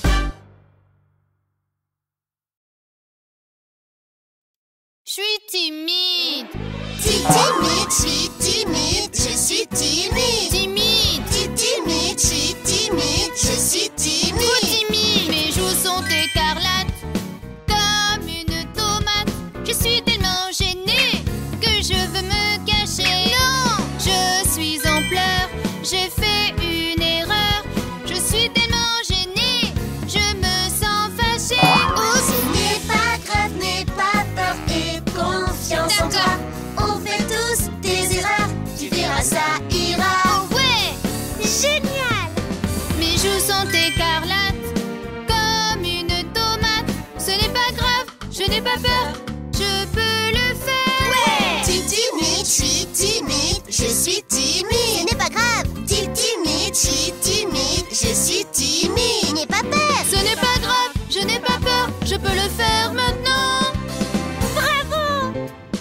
Je suis timide. Timide, je suis timide, je suis timide. Timide. Timide, je suis timide, je suis timide. Trop timide. Mes joues sont écarlates comme une tomate. Je suis tellement gênée que je veux me cacher. Non, je suis en pleurs, j'ai fait une erreur. Je suis tellement gênée, je me sens fâchée. Oh, ce n'est pas grave, n'aie pas peur et confiance en toi. On fait tous des erreurs, tu verras, ça ira. Oh ouais, Génial. mes joues sont écarlates comme une tomate. Ce n'est pas grave, je n'ai pas peur, je peux le faire. Ouais. Timide, je suis timide, je suis timide. Ce n'est pas grave. Timide, je suis timide, je suis timide. N'aie pas peur. Ce n'est pas grave, je n'ai pas peur, je peux le faire maintenant. Bravo.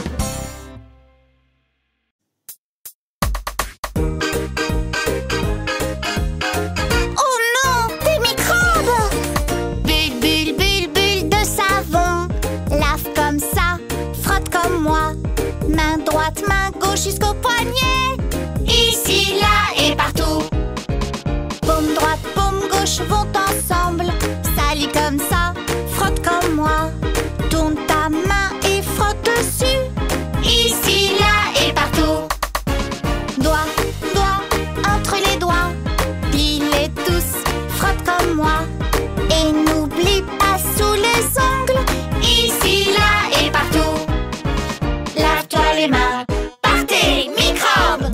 Oh non, des microbes. Bulle, bulle, bulle, bulle de savon. Lave comme ça, frotte comme moi. Main droite, main gauche jusqu'au poignet. Ici, là et partout. Paume droite, paume gauche vont ensemble. Salis comme ça, frotte comme moi. Tourne ta main et frotte dessus. Ici, là et partout. Doigt, doigt, entre les doigts. Plie-les tous, frotte comme moi. Et n'oublie pas sous les ongles. Ici, là et partout. Lave-toi les mains, partez, microbes.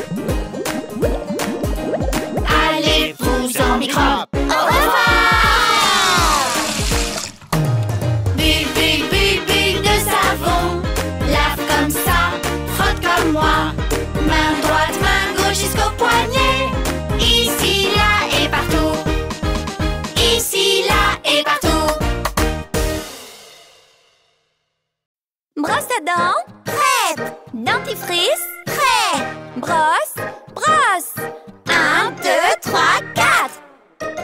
Allez-vous en microbes. Au revoir. Bulle, bulle, bulle, bulle de savon. Lave comme ça, frotte comme moi. Main droite, main gauche jusqu'au poignet. Ici, là et partout. Ici, là et partout. Brosse à dents, prête. Dentifrice, prêt. Brosse, brosse. 1, 2, 3, 4.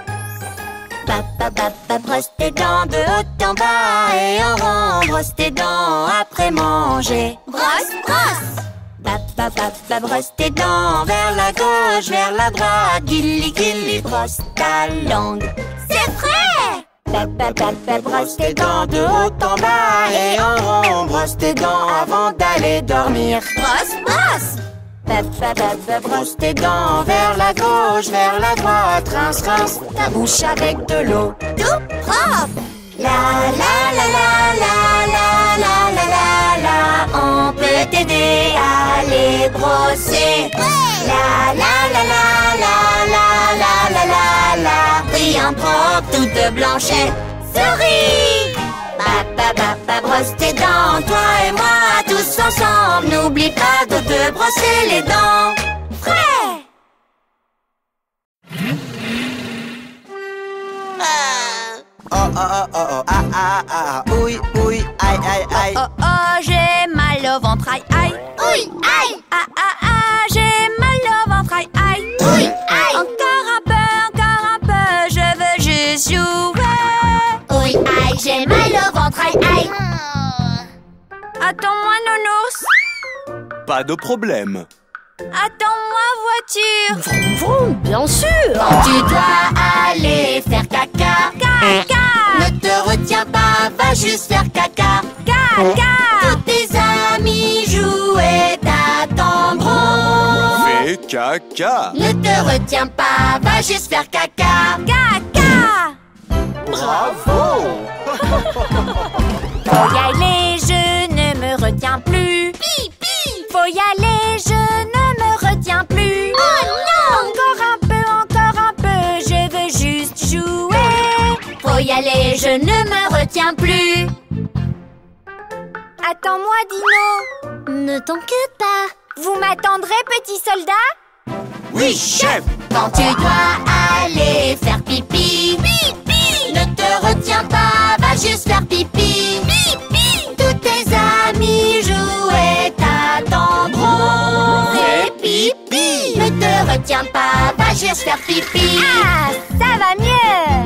Papa, brosse tes dents de haut en bas et en rond. Brosse tes dents après manger. Brosse, brosse. Papa, brosse tes dents vers la gauche, vers la droite. Guili, guili, brosse ta langue. C'est prêt. Papa, brosse tes dents de haut en bas et en rond. Brosse tes dents avant d'aller dormir. Brosse, brosse. Papa, brosse tes dents vers la gauche, vers la droite. Rince, rince ta bouche avec de l'eau. Tout propre. La la la la la la la la la la. On peut t'aider à les brosser. La la la la la la la la la la. Brillant propre, toute blanchette. Souris. Papa, brosse tes dents, toi et moi, tous ensemble. N'oublie pas de te brosser les dents. Frais. Oui, oui, aïe, aïe, aïe. Oh, oh, j'ai mal au ventre, aïe, aïe. Oui, aïe. Ah, ah, ah, j'ai mal au ventre, aïe, aïe. Oui, aïe. Encore un peu, je veux juste jouer. Oui, aïe, j'ai mal au ventre, aïe, aïe. Attends-moi, nounours. Pas de problème. Attends-moi, voiture. Vroom, vroom, bien sûr. Quand tu dois aller faire caca, Caca. ne te retiens pas, va juste faire caca. Caca. Tous tes amis jouent et t'attendront. caca. Ne te retiens pas, va juste faire caca. Caca! Bravo. Faut y aller, je ne me retiens plus. Pipi. Faut y aller, je ne me retiens plus. Oh non! Encore un peu, je veux juste jouer. Faut y aller, je ne me retiens plus. Attends-moi, Dino. Ne t'inquiète pas. Vous m'attendrez, petit soldat? Oui, chef. Quand tu dois aller faire pipi, pipi. Ne te retiens pas, va juste faire pipi, pipi. Tous tes amis jouaient, t'attendront. Fais pipi. Ne te retiens pas, va juste faire pipi. Ah, ça va mieux.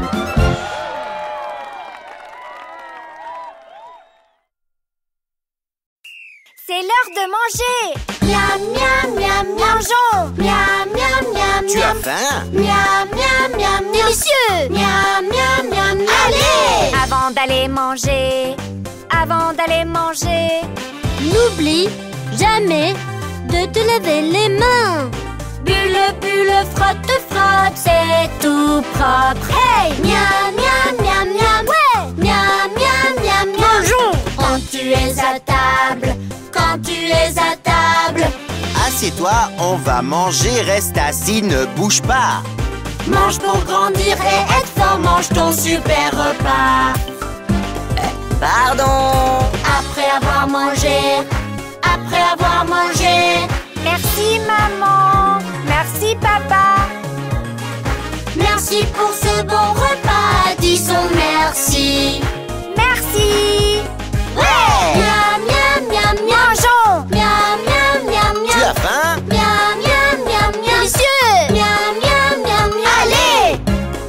C'est l'heure de manger. Miam, miam, miam, miam. Mangeons. Miam, miam, miam, Tu as miam. faim? Miam, miam, miam, miam. Délicieux. Miam, miam, miam, miam. Allez! Avant d'aller manger, N'oublie jamais de te laver les mains. Bulle, frotte, frotte, c'est tout propre. hey! Miam, miam, miam, miam. Ouais! Miam, miam, miam, miam. Mangeons! Quand tu es à table, quand tu es à table. Assieds-toi, on va manger, reste assis, ne bouge pas. Mange pour grandir et être fort, mange ton super repas. Pardon. Après avoir mangé, Merci, maman. Merci, papa. merci pour ce bon repas, disons merci. Merci. Ouais! Miam, miam, miam, miam. Mangeons! Miam, miam, miam, miam. Tu as faim? Miam, miam, miam, miam. Délicieux! Miam, miam, miam, miam. Allez!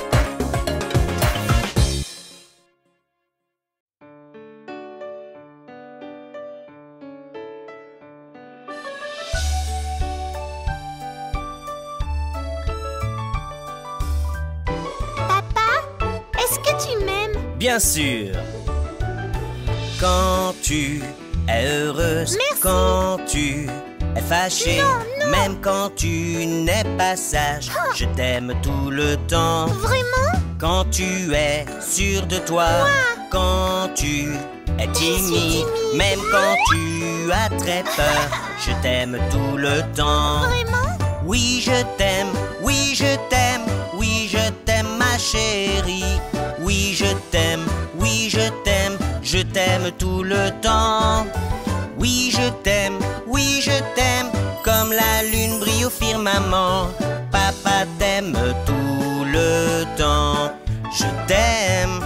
Est-ce que tu m'aimes? Bien sûr. Quand tu es heureuse, Merci. quand tu es fâchée, même quand tu n'es pas sage, je t'aime tout le temps. Vraiment? Quand tu es sûr de toi, quand tu es timide, même quand tu as très peur, je t'aime tout le temps. Vraiment? Oui, je t'aime, oui, je t'aime, oui, je t'aime, ma chérie. Oui, je t'aime, oui, je t'aime tout le temps. Oui, je t'aime, comme la lune brille au firmament. Papa t'aime tout le temps. Je t'aime.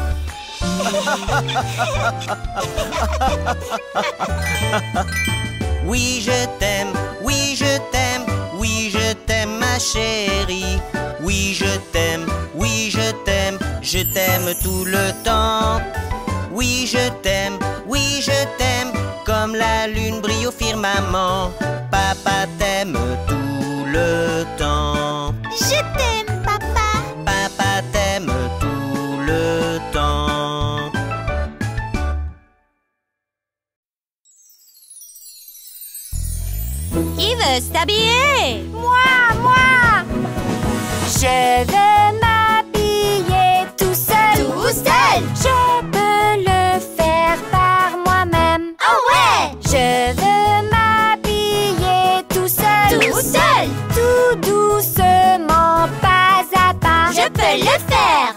Oui, je t'aime, oui, je t'aime, oui, je t'aime, ma chérie. Oui, je t'aime, je t'aime tout le temps. Oui, je t'aime, comme la lune brille au firmament. Papa t'aime tout le temps. Je t'aime, papa. Papa t'aime tout le temps. Qui veut s'habiller? Moi! Je veux m'habiller tout seul. Tout seul. Je peux le faire par moi-même. Oh ouais! Je veux m'habiller tout seul. Tout seul. Tout doucement, pas à pas. Je peux le faire.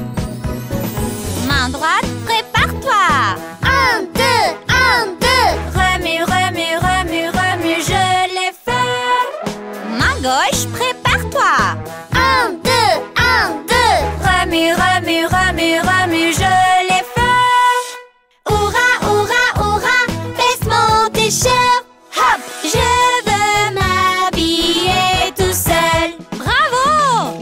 Main droite, prépare-toi. 1, 2, 1, 2. Remue, remue, remue, remue, je l'ai fait. Main gauche, prépare-toi. 1, 2, 1, 2. Remue, remue, remue, remue, je l'ai fait. Hurrah, hurrah, hurrah. Baisse mon t-shirt. Hop! Je veux m'habiller tout seul. Bravo!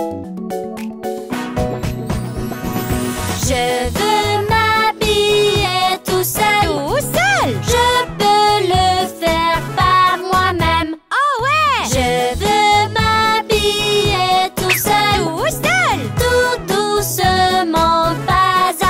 Je veux m'habiller tout seul. Tout seul! Je peux le faire par moi-même. Oh ouais! Je veux m'habiller tout seul. Tout seul! Tout doucement, pas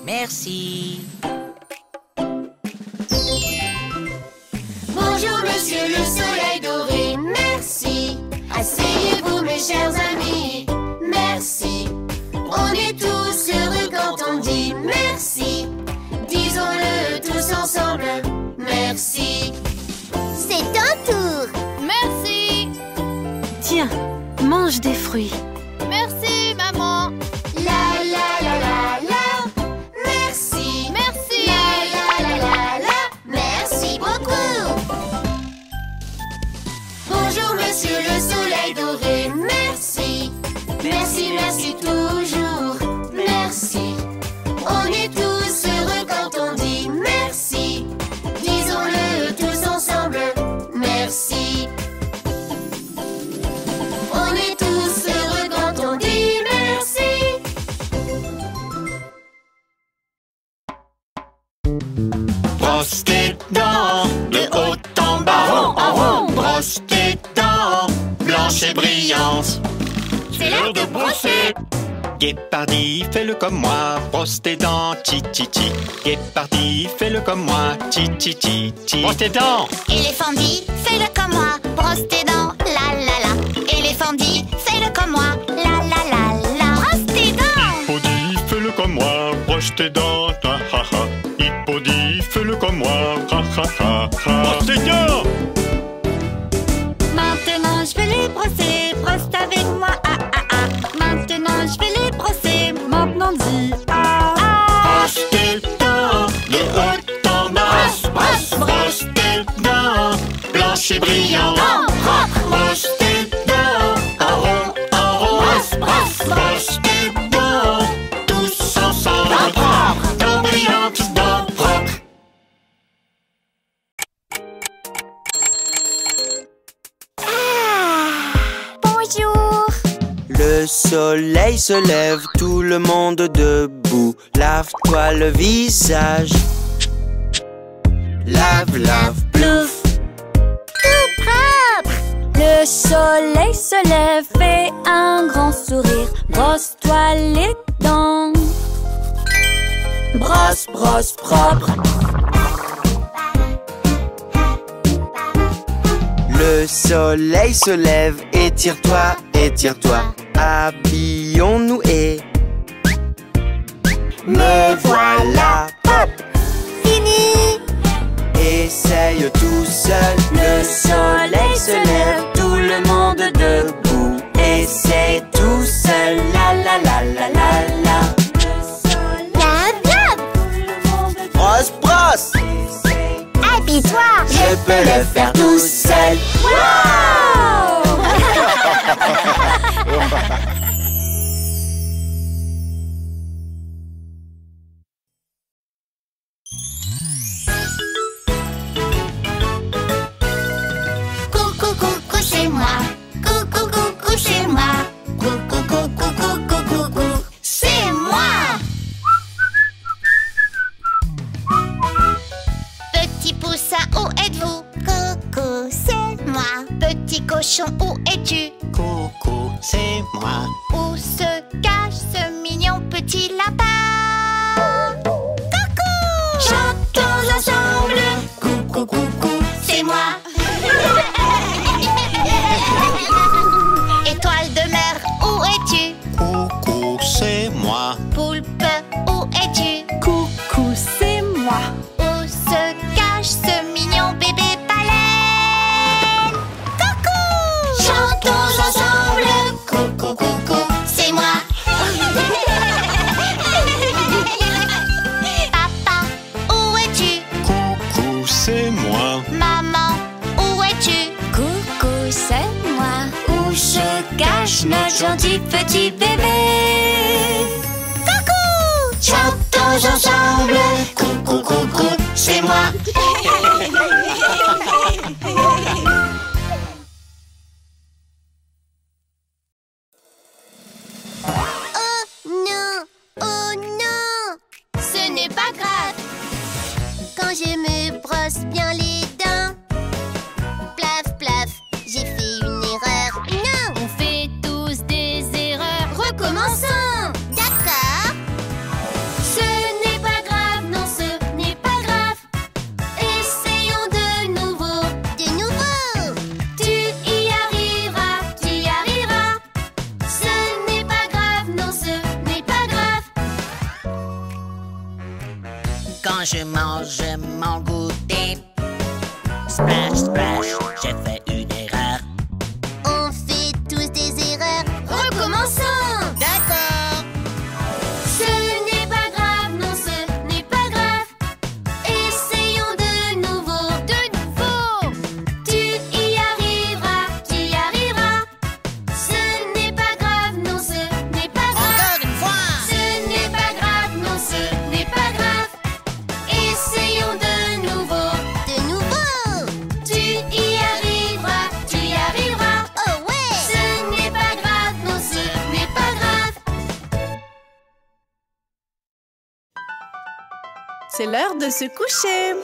Merci. Bonjour monsieur le soleil doré, merci. Asseyez-vous mes chers amis, merci. On est tous heureux quand on dit merci. Disons-le tous ensemble, merci. C'est ton tour. Merci. Tiens, mange des fruits. Merci, maman. La la la la la, merci. Merci. La la la la la, merci beaucoup. Bonjour monsieur le soleil doré, merci. Merci, merci toujours, merci. On est tous heureux quand on dit merci. Disons-le tous ensemble, merci. On est tous heureux quand on dit merci. Brosse tes dents de haut en bas, en rond. Brosse tes dents blanches et brillantes. C'est l'heure de brosser. Guépardi, fais-le comme moi, brosse tes dents, chi-chi-chi. Guépardi, fais-le comme moi, chi-chi-chi-chi. Brosse tes dents. Éléphant-dit, fais-le comme moi, brosse tes dents, la la la. Éléphant-dit, fais-le comme moi, la la la la. Brosse tes dents. Hippodie, fais-le comme moi, brosse tes dents, ha ha ha. Hippodie, fais-le comme moi, ha ha ha ha. Brosse tes dents. Maintenant je vais les brosser, brosse avec moi, ah ah ah. Maintenant je vais les brosser, maintenant dis ah ah. Brosse tes dents de haut en bas. Brosse, brosse tes dents blanches et brillantes. Brosse tes dents en rond, en rond. Brosse, brosse tes dents tous ensemble. Dents brillantes, dents propres. Bonjour. Le soleil se lève, tout le monde debout. Lave-toi le visage. Lave, lave, plouf. Tout propre. Le soleil se lève, fais un grand sourire. Brosse-toi les dents. Brosse, brosse, propre. Le soleil se lève, étire-toi, étire-toi. Habillons-nous et me voilà, hop. Fini. Essaye tout seul. Le soleil se lève, tout le monde debout. Essaye tout seul, la la la la la la. Lave, lave. Brosse, brosse. Habille-toi. Je peux le faire tout seul. Wow. Coucou, coucou, c'est moi. Coucou, coucou, c'est moi. Coucou, coucou, coucou, coucou, c'est moi. Petit poussin, où êtes-vous? Coucou, c'est moi. Petit cochon, où es-tu? Coucou, c'est moi. Où se cache ce mignon petit lapin? Coucou! Chantons ensemble. Coucou, coucou, c'est moi. Étoile de mer, où es-tu? Coucou, c'est moi. Poulpe, où es-tu? Coucou, c'est moi. Où se cache ce mignon bébé baleine? Coucou! Chantons ensemble. Coucou, coucou, c'est moi. Papa, où es-tu? Coucou, c'est moi. Maman, où es-tu? Coucou, c'est moi. Où se cache notre gentil petit bébé? Coucou! Chantons ensemble. Coucou, coucou, c'est moi. Oh non! Ce n'est pas grave. Quand je me brosse bien les dents, plaf, plaf, j'ai fait une erreur. Non! On fait tous des erreurs. Recommençons! D'accord! Ce n'est quand je mange mon goûter. Splash, splash, j'ai fait une erreur. On fait tous des erreurs. Recommençons. D'accord. Ce n'est pas grave, non, ce n'est pas grave. Essayons de nouveau. De nouveau. Tu y arriveras, tu y arriveras. Ce n'est pas grave, non, ce n'est pas grave. Encore une fois. Ce n'est pas grave, non, ce n'est pas grave. Essayons de nouveau. De nouveau. Tu y arriveras, tu y arriveras. Oh ouais. Ce n'est pas grave, non, ce n'est pas grave. C'est l'heure de se coucher.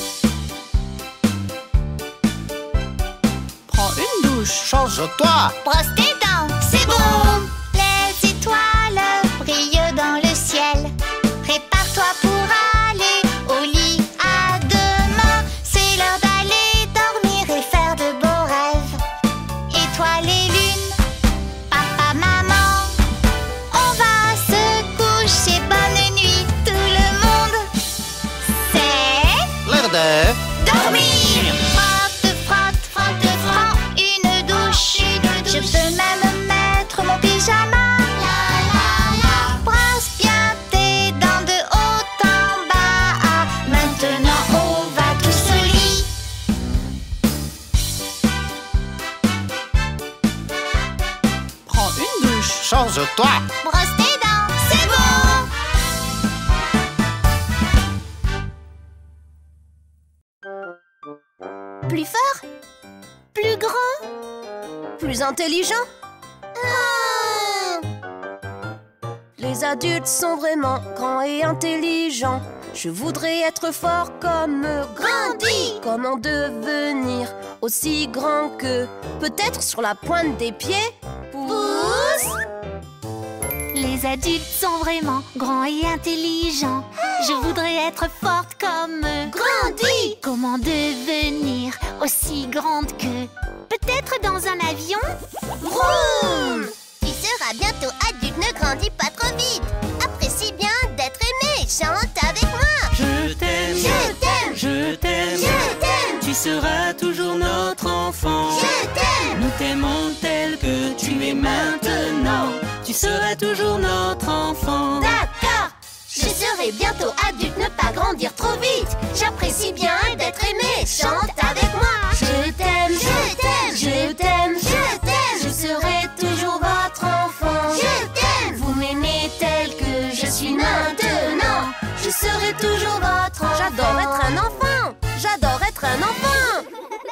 Prends une douche. Change-toi. Brosse tes dents, c'est bon. Les étoiles brillent dans le ciel. Prépare-toi pour aller au lit à demain. C'est l'heure d'aller dormir et faire de beaux rêves. Étoiles et lune, papa, maman, on va se coucher. Bonne nuit tout le monde. C'est L'air de... dormir. Frotte, frotte, frotte, frotte, une douche. Je peux même mettre mon pyjama. Brosse bien tes dents de haut en bas. Maintenant on va tous au lit. Prends une douche. Change-toi. Brosse tes dents, c'est bon. Plus fort? Plus grand? Plus intelligent? Ah! Les adultes sont vraiment grands et intelligents. Je voudrais être fort comme eux. Grandis! Comment devenir aussi grand qu'eux? Peut-être sur la pointe des pieds? Pousse! Les adultes sont vraiment grands et intelligents. Je voudrais être forte comme eux. Grandis! Comment devenir aussi grande qu'eux? Peut-être dans un avion? Vroom! Tu seras bientôt adulte, ne grandis pas trop vite. Apprécie bien d'être aimé, chante avec moi. Je t'aime, Je t'aime, je t'aime, je t'aime, tu seras toujours notre enfant. je t'aime. Nous t'aimons tel que tu es maintenant. Tu seras toujours notre enfant. D'accord. Je serai bientôt adulte, ne pas grandir trop vite. J'apprécie bien d'être aimé, chante avec moi. Je t'aime, Je t'aime, je t'aime, je t'aime, je serai toujours votre enfant. je t'aime. Vous m'aimez tel que je suis maintenant. Je serai toujours votre enfant. J'adore être un enfant. J'adore être un enfant.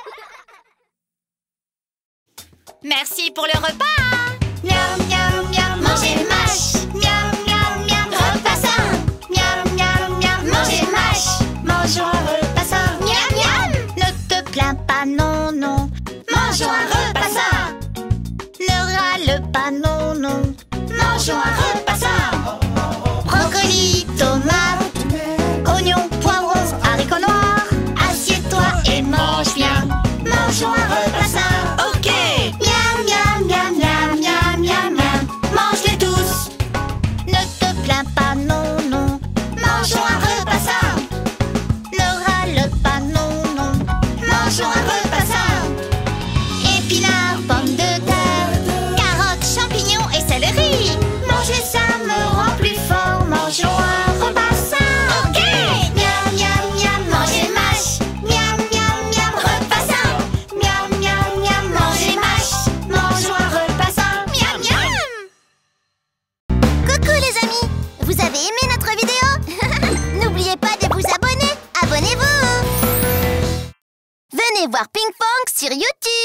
Merci pour le repas. Miam, miam, miam, manger mâche. Miam, miam, miam, repas sain. Miam, miam, miam, manger mâche. Mangeons un repas sain. Miam, miam, ne te plains pas, non, non. Mangeons un repas sain. Ne râle pas, non, non. Mangeons un repas sain. Brocoli, tomates, oignons, poivrons, haricots noirs. Assieds-toi et mange bien. Mangeons un repas sain. Ok. Miam, miam, miam, miam, miam, miam, miam. Mange-les tous. Ne te plains pas, non, non. Mangeons un repas sain. Ne râle pas, non, non. Mangeons un repas sain. Épinards, pommes de terre, carottes, champignons et céleri. Manger ça me rend plus fort. Mangeons un repas sain. Ok. Miam, miam, miam, manger mâche. Miam, miam, miam, repas sain. Miam, miam, miam, manger mâche. Mangeons un repas sain. Miam, miam. Coucou les amis, vous avez aimé notre vidéo? N'oubliez pas de vous abonner. Abonnez-vous. Venez voir Ping Pong sur YouTube.